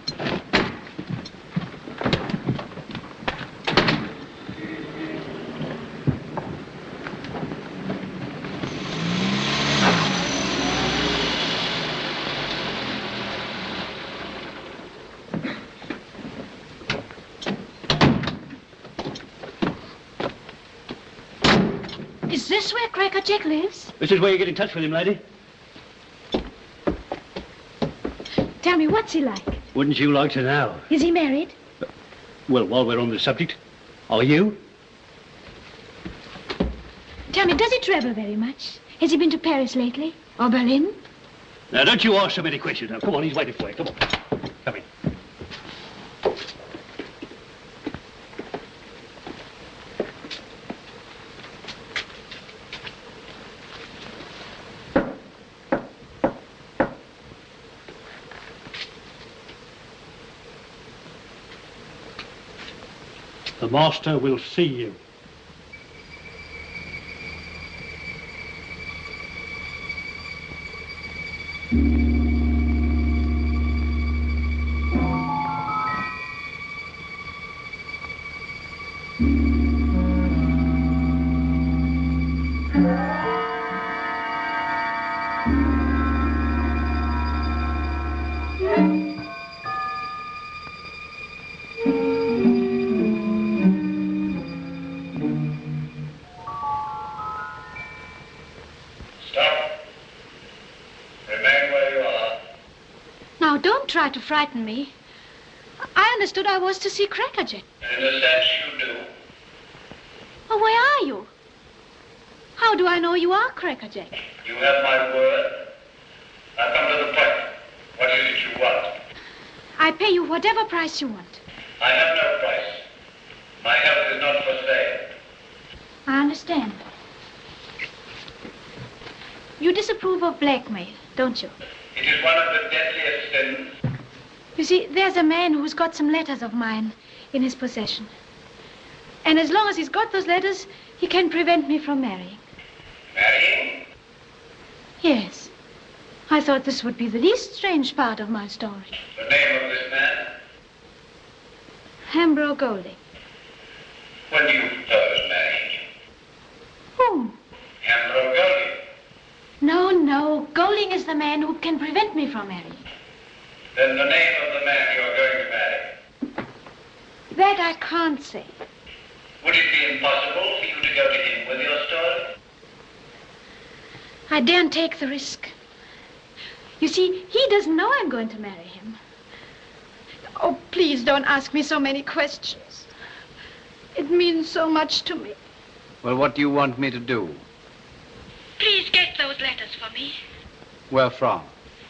Is this where Cracker Jack lives? This is where you get in touch with him, lady. Tell me, what's he like? Wouldn't you like to know? Is he married? Well, while we're on the subject, are you? Tell me, does he travel very much? Has he been to Paris lately? Or Berlin? Now, don't you ask so many questions. Now, come on, he's waiting for you. Come on. Come in. The master will see you. Now, don't try to frighten me. I understood I was to see Cracker Jack. In a sense, you do. Oh, where are you? How do I know you are Cracker Jack? You have my word. Now come to the point. What is it you want? I pay you whatever price you want. I have no price. My help is not for sale. I understand. You disapprove of blackmail, don't you? It is one of the deadliest sins. You see, there's a man who's got some letters of mine in his possession. And as long as he's got those letters, he can prevent me from marrying. Marrying? Yes. I thought this would be the least strange part of my story. The name of this man? Hambro Golding. When do you propose marrying? Whom? Hambro Golding. No, no. Golding is the man who can prevent me from marrying. Then the name of the man you are going to marry? That I can't say. Would it be impossible for you to go to him with your story? I daren't take the risk. You see, he doesn't know I'm going to marry him. Oh, please don't ask me so many questions. It means so much to me. Well, what do you want me to do? Please get those letters for me. Where from?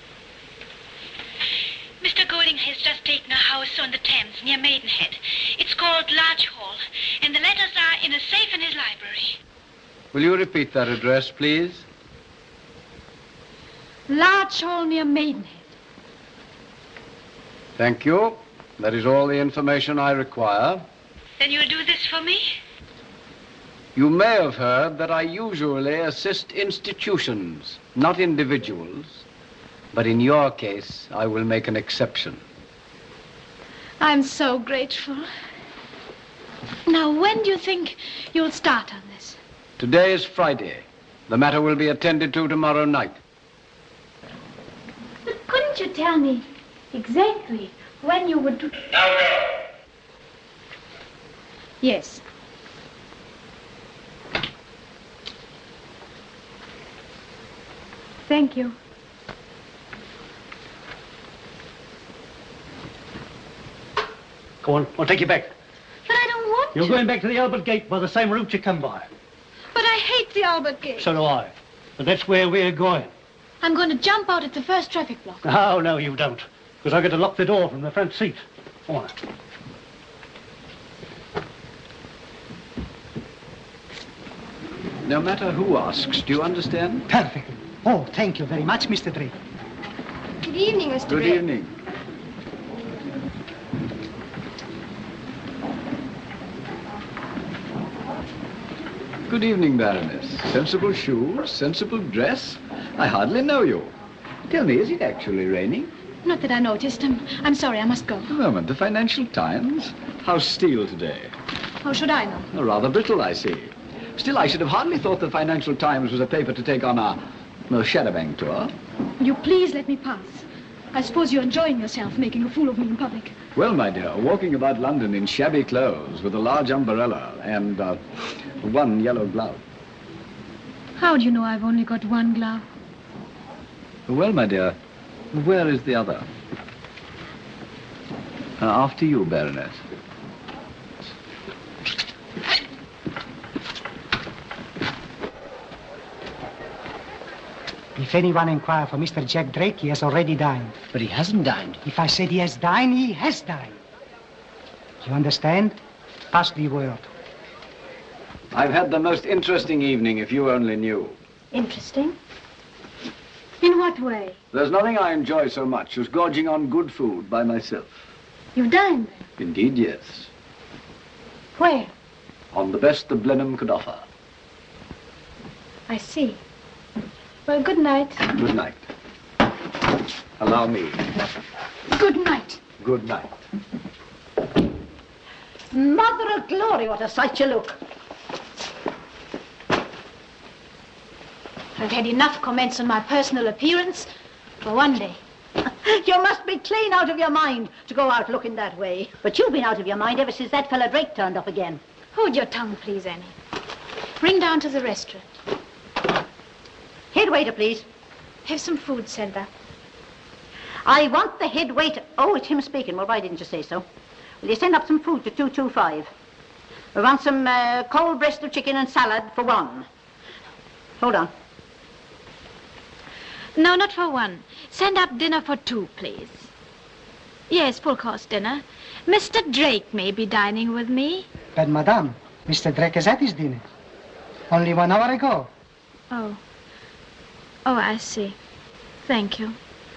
Mister Golding has just taken a house on the Thames near Maidenhead. It's called Larch Hall, and the letters are in a safe in his library. Will you repeat that address, please? Larch Hall near Maidenhead. Thank you. That is all the information I require. Then you'll do this for me? You may have heard that I usually assist institutions, not individuals. But in your case, I will make an exception. I'm so grateful. Now, when do you think you'll start on this? Today is Friday. The matter will be attended to tomorrow night. But couldn't you tell me exactly when you would do... Now go. Yes. Thank you. Go on, I'll take you back. But I don't want You're to. going back to the Albert Gate by the same route you come by. But I hate the Albert Gate. So do I. But that's where we're going. I'm going to jump out at the first traffic block. Oh, no, you don't. Because I've got to lock the door from the front seat. Come on. No matter who asks, do you understand? Perfectly. Oh, thank you very much, Mister Drake. Good evening, Mister Good Drake. evening. Good evening, Baroness. Sensible shoes, sensible dress. I hardly know you. Tell me, is it actually raining? Not that I noticed. I'm, I'm sorry, I must go. A moment, the Financial Times? How's steel today? How should I know? Oh, rather brittle, I see. Still, I should have hardly thought the Financial Times was a paper to take on a, a Shadowbank tour. Will you please let me pass? I suppose you're enjoying yourself, making a fool of me in public. Well, my dear, walking about London in shabby clothes with a large umbrella and uh, one yellow glove. How do you know I've only got one glove? Well, my dear, where is the other? Uh, after you, Baroness. If anyone inquire for Mister Jack Drake, he has already dined. But he hasn't dined. If I said he has dined, he has dined. You understand? Pass the word. I've had the most interesting evening, if you only knew. Interesting? In what way? There's nothing I enjoy so much as gorging on good food by myself. You've dined? Indeed, yes. Where? On the best the Blenheim could offer. I see. Well, good night. Good night. Allow me. Good night. Good night. Mother of glory, what a sight you look. I've had enough comments on my personal appearance for one day. You must be clean out of your mind to go out looking that way. But you've been out of your mind ever since that fella Drake turned up again. Hold your tongue, please, Annie. Ring down to the restaurant. Head waiter, please. Have some food sent up. I want the head waiter. Oh, it's him speaking. Well, why didn't you say so? Will you send up some food to two two five? We want some uh, cold breast of chicken and salad for one. Hold on. No, not for one. Send up dinner for two, please. Yes, full course dinner. Mister Drake may be dining with me. But, Madame, Mister Drake is at his dinner. Only one hour ago. Oh. Oh, I see. Thank you.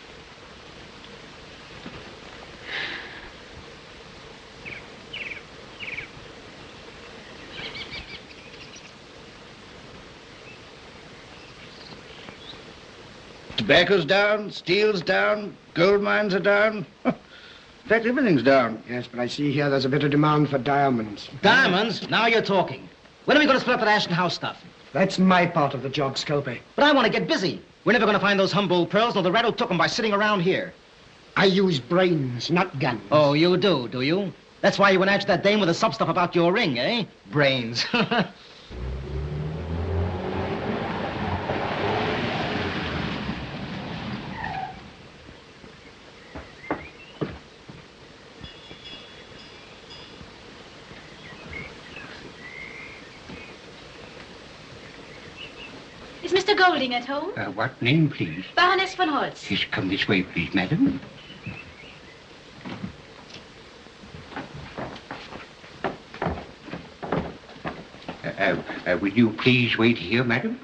Tobacco's down, steel's down, gold mines are down. In fact, everything's down. Yes, but I see here there's a bit of demand for diamonds. Diamonds? Now you're talking. When are we going to split up that Ashton House stuff? That's my part of the job, Scopy. But I want to get busy. We're never going to find those Humboldt pearls, nor the rat who took them by sitting around here. I use brains, not guns. Oh, you do, do you? That's why you went after that dame with the sub stuff about your ring, eh? Brains. Is Mister Golding at home? Uh, what name, please? Baroness von Holtz. Yes, come this way, please, madam. Uh, uh, uh, will you please wait here, madam?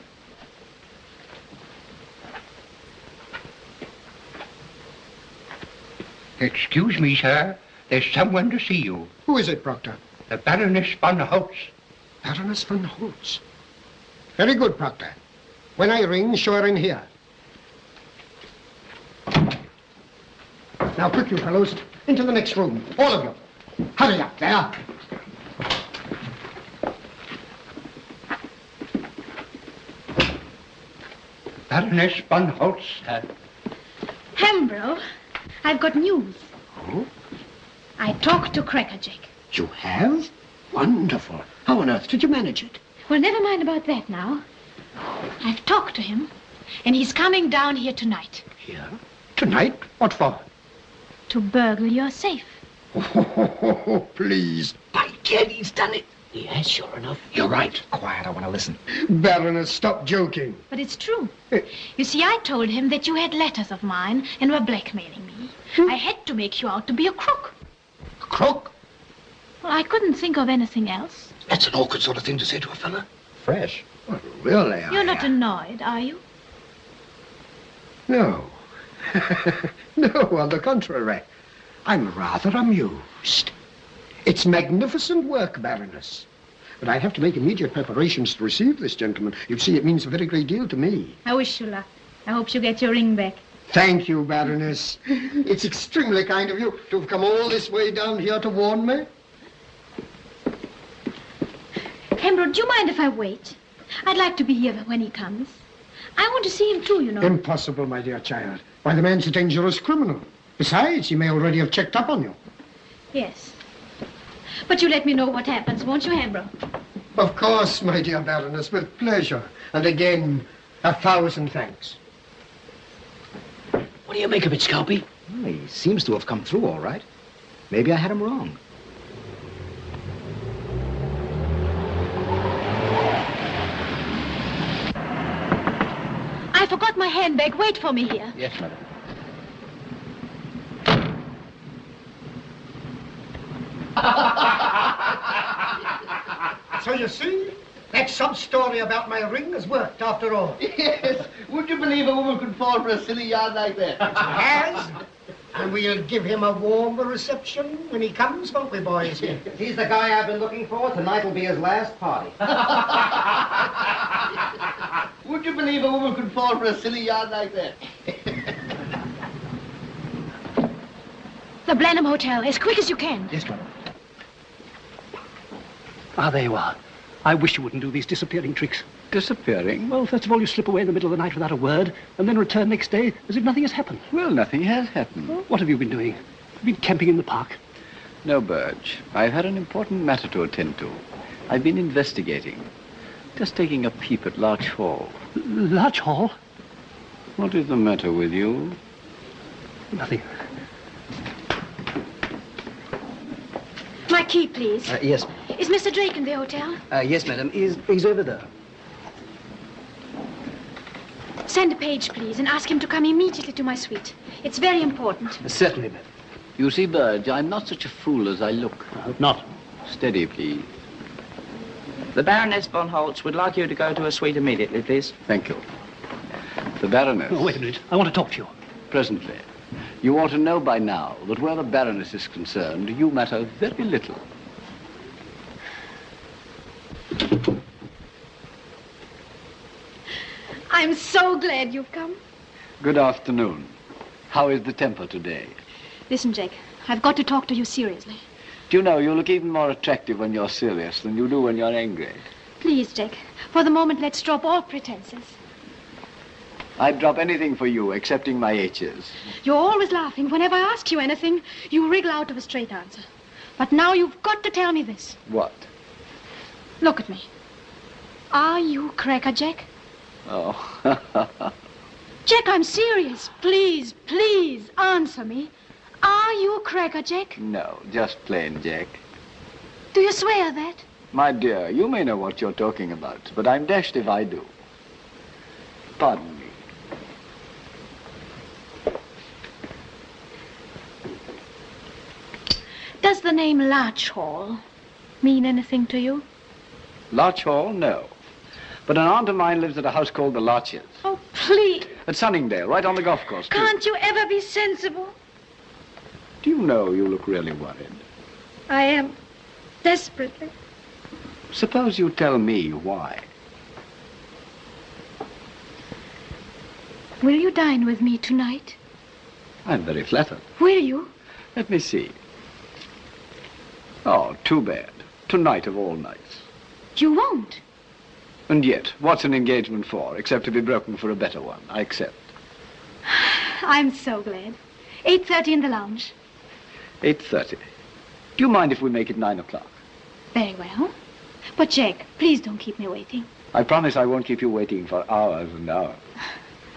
Excuse me, sir. There's someone to see you. Who is it, Proctor? The Baroness von Holtz. Baroness von Holtz. Very good, Proctor. When I ring, show her in here. Now, quick, you fellows. Into the next room. All of you. Hurry up, there. Baroness von Holtz. Uh, Hambro, I've got news. Oh? I talked to Crackerjack. You have? Wonderful. How on earth did you manage it? Well, never mind about that now. I've talked to him, And he's coming down here tonight. Here? Tonight? What for? To burgle your safe. Oh, please. By gad, he's done it. Yes, sure enough. You're right. Quiet, I want to listen. Baroness, stop joking. But it's true. You see, I told him that you had letters of mine and were blackmailing me. I had to make you out to be a crook. A crook? Well, I couldn't think of anything else. That's an awkward sort of thing to say to a fella. Fresh. Well, really, You're I... not annoyed, are you? No. No, on the contrary. I'm rather amused. It's magnificent work, Baroness. But I have to make immediate preparations to receive this gentleman. You see, it means a very great deal to me. I wish you luck. I hope you get your ring back. Thank you, Baroness. It's extremely kind of you to have come all this way down here to warn me. Hambro, do you mind if I wait? I'd like to be here when he comes. I want to see him too, you know. Impossible, my dear child. Why, the man's a dangerous criminal. Besides, he may already have checked up on you. Yes. But you let me know what happens, won't you, Hambro? Of course, my dear Baroness, with pleasure. And again, a thousand thanks. What do you make of it, Scalpy? Well, he seems to have come through all right. Maybe I had him wrong. I forgot my handbag. Wait for me here. Yes, madam. So you see, that sub-story about my ring has worked after all. Yes. Would you believe a woman could fall for a silly yarn like that? It has. And we'll give him a warmer reception when he comes, won't we, boys? If he's the guy I've been looking for, tonight will be his last party. Would you believe a woman could fall for a silly yarn like that? The Blenheim Hotel, as quick as you can. Yes, madam. Ah, there you are. I wish you wouldn't do these disappearing tricks. Disappearing? Well, first of all, you slip away in the middle of the night without a word, and then return next day as if nothing has happened. Well, nothing has happened. Well, what have you been doing? You've been camping in the park? No, Burge. I've had an important matter to attend to. I've been investigating. Just taking a peep at Larch Hall. Larch Hall? What is the matter with you? Nothing. My key, please. Uh, yes. Is Mister Drake in the hotel? Uh, yes, madam. He's, he's over there. Send a page, please, and ask him to come immediately to my suite. It's very important. Uh, certainly, madam. You see, Burge, I'm not such a fool as I look. I hope not. Steady, please. The Baroness von Holtz would like you to go to her suite immediately, please. Thank you. The Baroness... Oh, wait a minute. I want to talk to you. Presently. You ought to know by now that where the Baroness is concerned, you matter very little. I'm so glad you've come. Good afternoon. How is the temper today? Listen, Jake, I've got to talk to you seriously. Do you know, you look even more attractive when you're serious than you do when you're angry. Please, Jake, for the moment, let's drop all pretenses. I'd drop anything for you, excepting my H's. You're always laughing. Whenever I ask you anything, you wriggle out of a straight answer. But now you've got to tell me this. What? Look at me. Are you Cracker Jack? Oh. Jack, I'm serious. Please, please, answer me. Are you Cracker Jack? No, just plain Jack. Do you swear that? My dear, you may know what you're talking about, but I'm dashed if I do. Pardon me. Does the name Larch Hall mean anything to you? Larch Hall? No. But an aunt of mine lives at a house called the Larches. Oh, please. At Sunningdale, right on the golf course, too. Can't you ever be sensible? Do you know you look really worried? I am. Desperately. Suppose you tell me why. Will you dine with me tonight? I'm very flattered. Will you? Let me see. Oh, too bad. Tonight of all nights. You won't. And yet, what's an engagement for, except to be broken for a better one? I accept. I'm so glad. eight thirty in the lounge. eight thirty. Do you mind if we make it nine o'clock? Very well. But, Jack, please don't keep me waiting. I promise I won't keep you waiting for hours and hours.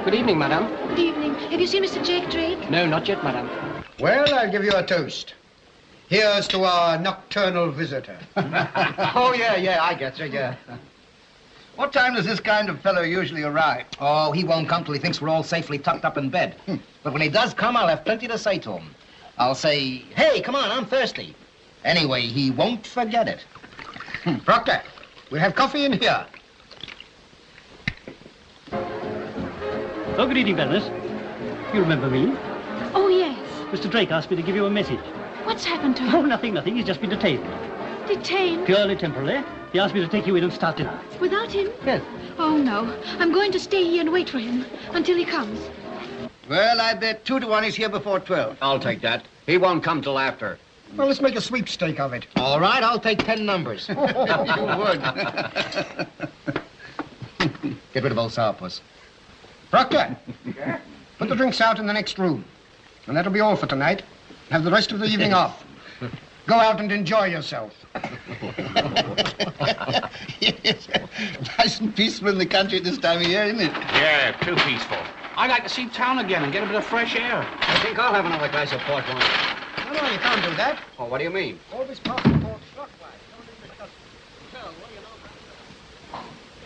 Good evening, madam. Good evening. Have you seen Mister Jake Drake? No, not yet, madam. Well, I'll give you a toast. Here's to our nocturnal visitor. Oh, yeah, yeah, I get you, yeah. What time does this kind of fellow usually arrive? Oh, he won't come till he thinks we're all safely tucked up in bed. But when he does come, I'll have plenty to say to him. I'll say, hey, come on, I'm thirsty. Anyway, he won't forget it. Proctor, we'll have coffee in here. Oh, good evening, Baroness. You remember me? Oh, yes. Mister Drake asked me to give you a message. What's happened to him? Oh, nothing, nothing. He's just been detained. Detained? Purely temporarily. He asked me to take you in and start dinner. Without him? Yes. Oh, no. I'm going to stay here and wait for him until he comes. Well, I bet two to one he's here before twelve. I'll take that. He won't come till after. Well, let's make a sweepstake of it. All right, I'll take ten numbers. You would. Get rid of old sourpuss. Proctor, put the drinks out in the next room. And that'll be all for tonight. Have the rest of the evening off. Go out and enjoy yourself. Yes. Nice and peaceful in the country at this time of year, isn't it? Yeah, too peaceful. I'd like to see town again and get a bit of fresh air. I think I'll have another glass of port wine. No, no, you can't do that. Oh, what do you mean? Always pass the port clockwise. Don't leave the customer. Well, what do you know?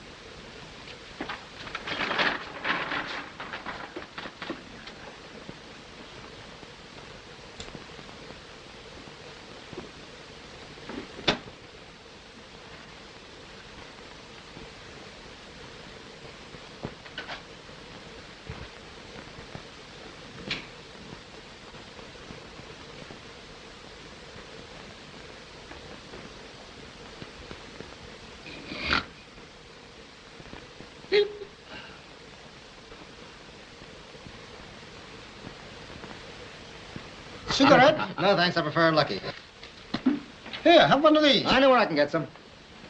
Cigarette? No, thanks. I prefer Lucky. Here, have one of these. I know where I can get some.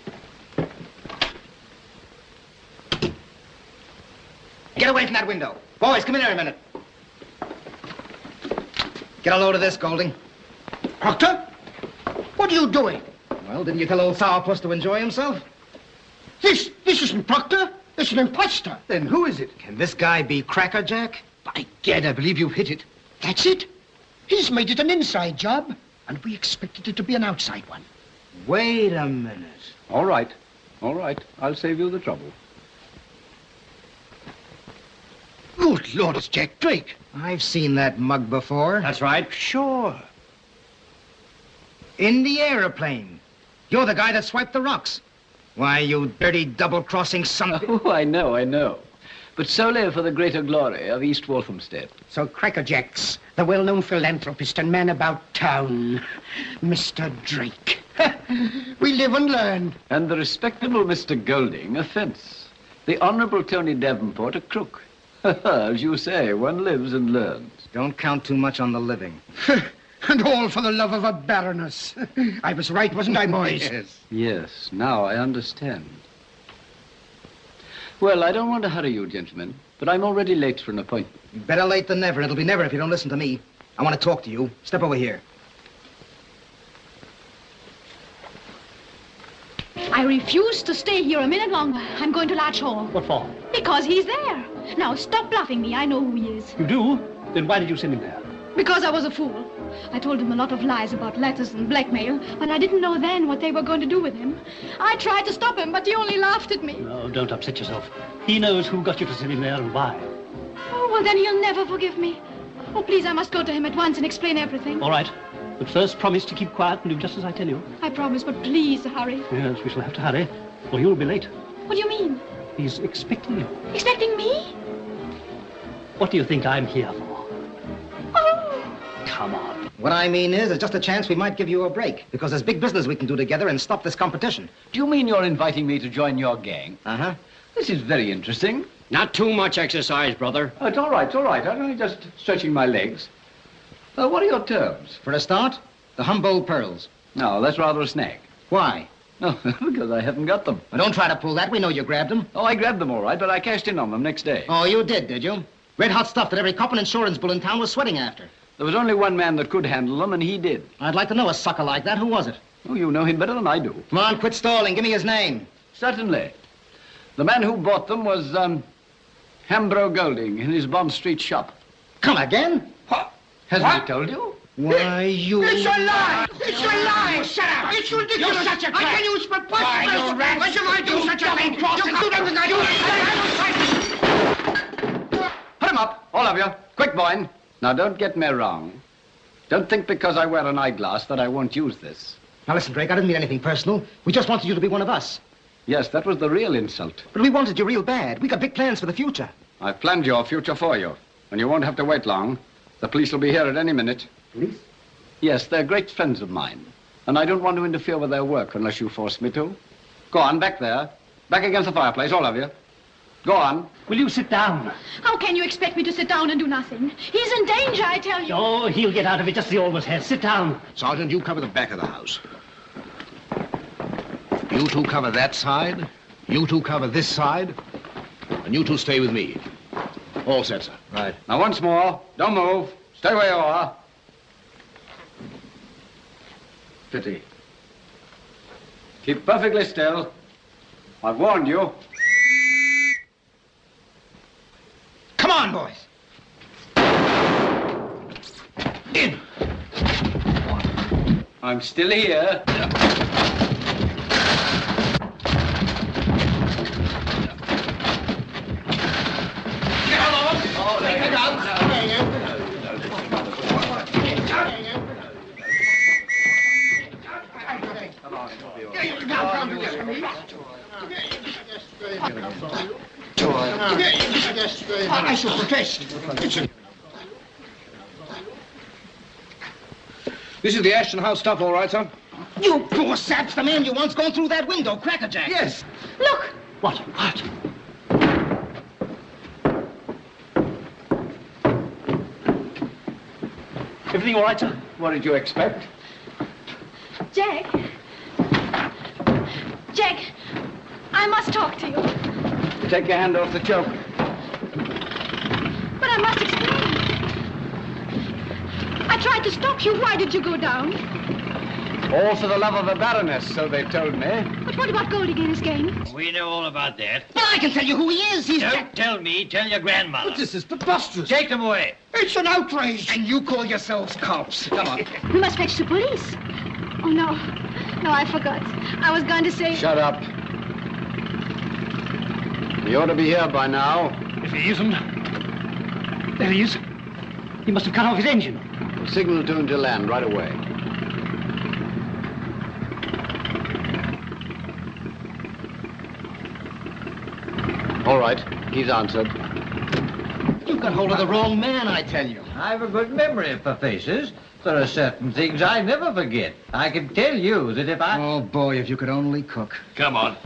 Get away from that window. Boys, come in here a minute. Get a load of this, Golding. Proctor? What are you doing? Well, didn't you tell old Sourpuss to enjoy himself? This, this isn't Proctor. It's an impostor. Then who is it? Can this guy be Cracker Jack? By gad, I believe you've hit it. That's it. He's made it an inside job, and we expected it to be an outside one. Wait a minute. All right. All right. I'll save you the trouble. Good Lord, it's Jack Drake. I've seen that mug before. That's right. Sure. In the aeroplane. You're the guy that swiped the rocks. Why, you dirty double-crossing son. Oh, I know, I know. But solely for the greater glory of East Walthamstead. So Cracker Jack's the well-known philanthropist and man about town, Mister Drake. We live and learn. And the respectable Mister Golding, a fence. The Honourable Tony Davenport, a crook. As you say, one lives and learns. Don't count too much on the living. And all for the love of a baroness. I was right, wasn't I, boys? Yes. Yes, now I understand. Well, I don't want to hurry you, gentlemen, but I'm already late for an appointment. Better late than never. It'll be never if you don't listen to me. I want to talk to you. Step over here. I refuse to stay here a minute longer. I'm going to Latch Hall. What for? Because he's there. Now, stop bluffing me. I know who he is. You do? Then why did you send him there? Because I was a fool. I told him a lot of lies about letters and blackmail, but I didn't know then what they were going to do with him. I tried to stop him, but he only laughed at me. No, don't upset yourself. He knows who got you to send him there and why. Oh, well, then he'll never forgive me. Oh, please, I must go to him at once and explain everything. All right. But first, promise to keep quiet and do just as I tell you. I promise, but please hurry. Yes, we shall have to hurry, or you'll be late. What do you mean? He's expecting you. Expecting me? What do you think I'm here for? Oh! Come on. What I mean is, there's just a chance we might give you a break, because there's big business we can do together and stop this competition. Do you mean you're inviting me to join your gang? Uh-huh. This is very interesting. Not too much exercise, brother. Oh, it's all right, it's all right. I'm only just stretching my legs. Uh, what are your terms? For a start, the Humboldt pearls. No, that's rather a snag. Why? No, because I haven't got them. Well, don't try to pull that. We know you grabbed them. Oh, I grabbed them all right, but I cashed in on them next day. Oh, you did, did you? Red hot stuff that every cop and insurance bull in town was sweating after. There was only one man that could handle them, and he did. I'd like to know a sucker like that. Who was it? Oh, you know him better than I do. Come on, quit stalling. Give me his name. Certainly. The man who bought them was, um, Hambro Golding in his Bond Street shop. Come again? What? Hasn't What? he told you? Why, you... It's a lie! It's a lie! Shut up! It's ridiculous! You're such a How can you spit Why, you rat! Why should I do You such a thing? double-crossing- You don't think I do it. Put him up, all of you. Quick, Boyne. Now, don't get me wrong. Don't think because I wear an eyeglass that I won't use this. Now listen, Drake, I didn't mean anything personal. We just wanted you to be one of us. Yes, that was the real insult. But we wanted you real bad. We got big plans for the future. I've planned your future for you, and you won't have to wait long. The police will be here at any minute. Police? Yes, they're great friends of mine, and I don't want to interfere with their work unless you force me to. Go on, back there. Back against the fireplace, all of you. Go on. Will you sit down? How can you expect me to sit down and do nothing? He's in danger, I tell you. Oh, he'll get out of it just as he always has. Sit down. Sergeant, you cover the back of the house. You two cover that side. You two cover this side. And you two stay with me. All set, sir. Right. Now, once more, don't move. Stay where you are. Pity. Keep perfectly still. I've warned you. Come on, boys. In. I'm still here. I shall protest. This is the Ashton House stuff, all right, sir? You poor sap's the man you once gone through that window, Crackerjack. Yes. Look! What? What? Everything all right, sir? What did you expect? Jack. Jack, I must talk to you. Take your hand off the choke. But I must explain. I tried to stop you. Why did you go down? All for the love of a baroness, so they told me. But what about Golding and his gang? We know all about that. Well, I can tell you who he is. He's... Don't tell me, tell your grandmother. But this is preposterous. Take them away. It's an outrage. And you call yourselves cops. Come on. We must fetch the police. Oh, no. No, I forgot. I was going to say... Shut up. He ought to be here by now. If he isn't... There he is. He must have cut off his engine. We'll signal to him to land right away. All right, he's answered. You got hold of the wrong man, I tell you. I've a good memory for faces. There are certain things I never forget. I can tell you that if I... Oh, boy, if you could only cook. Come on.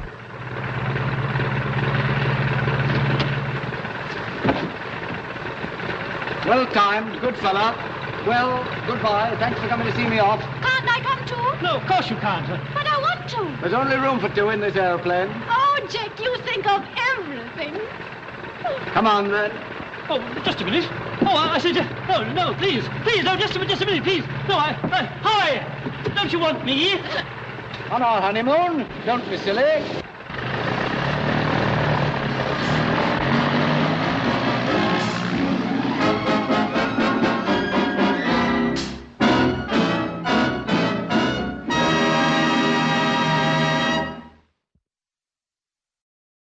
Well timed, good fella. Well, goodbye. Thanks for coming to see me off. Can't I come too? No, of course you can't, sir. But I want to. There's only room for two in this airplane. Oh, Jack, you think of everything. Come on, then. Oh, just a minute. Oh, I, I said, uh, no, no, please. Please, no, just a minute, just a minute, please. No, I, I, hi. Don't you want me? On our honeymoon. Don't be silly.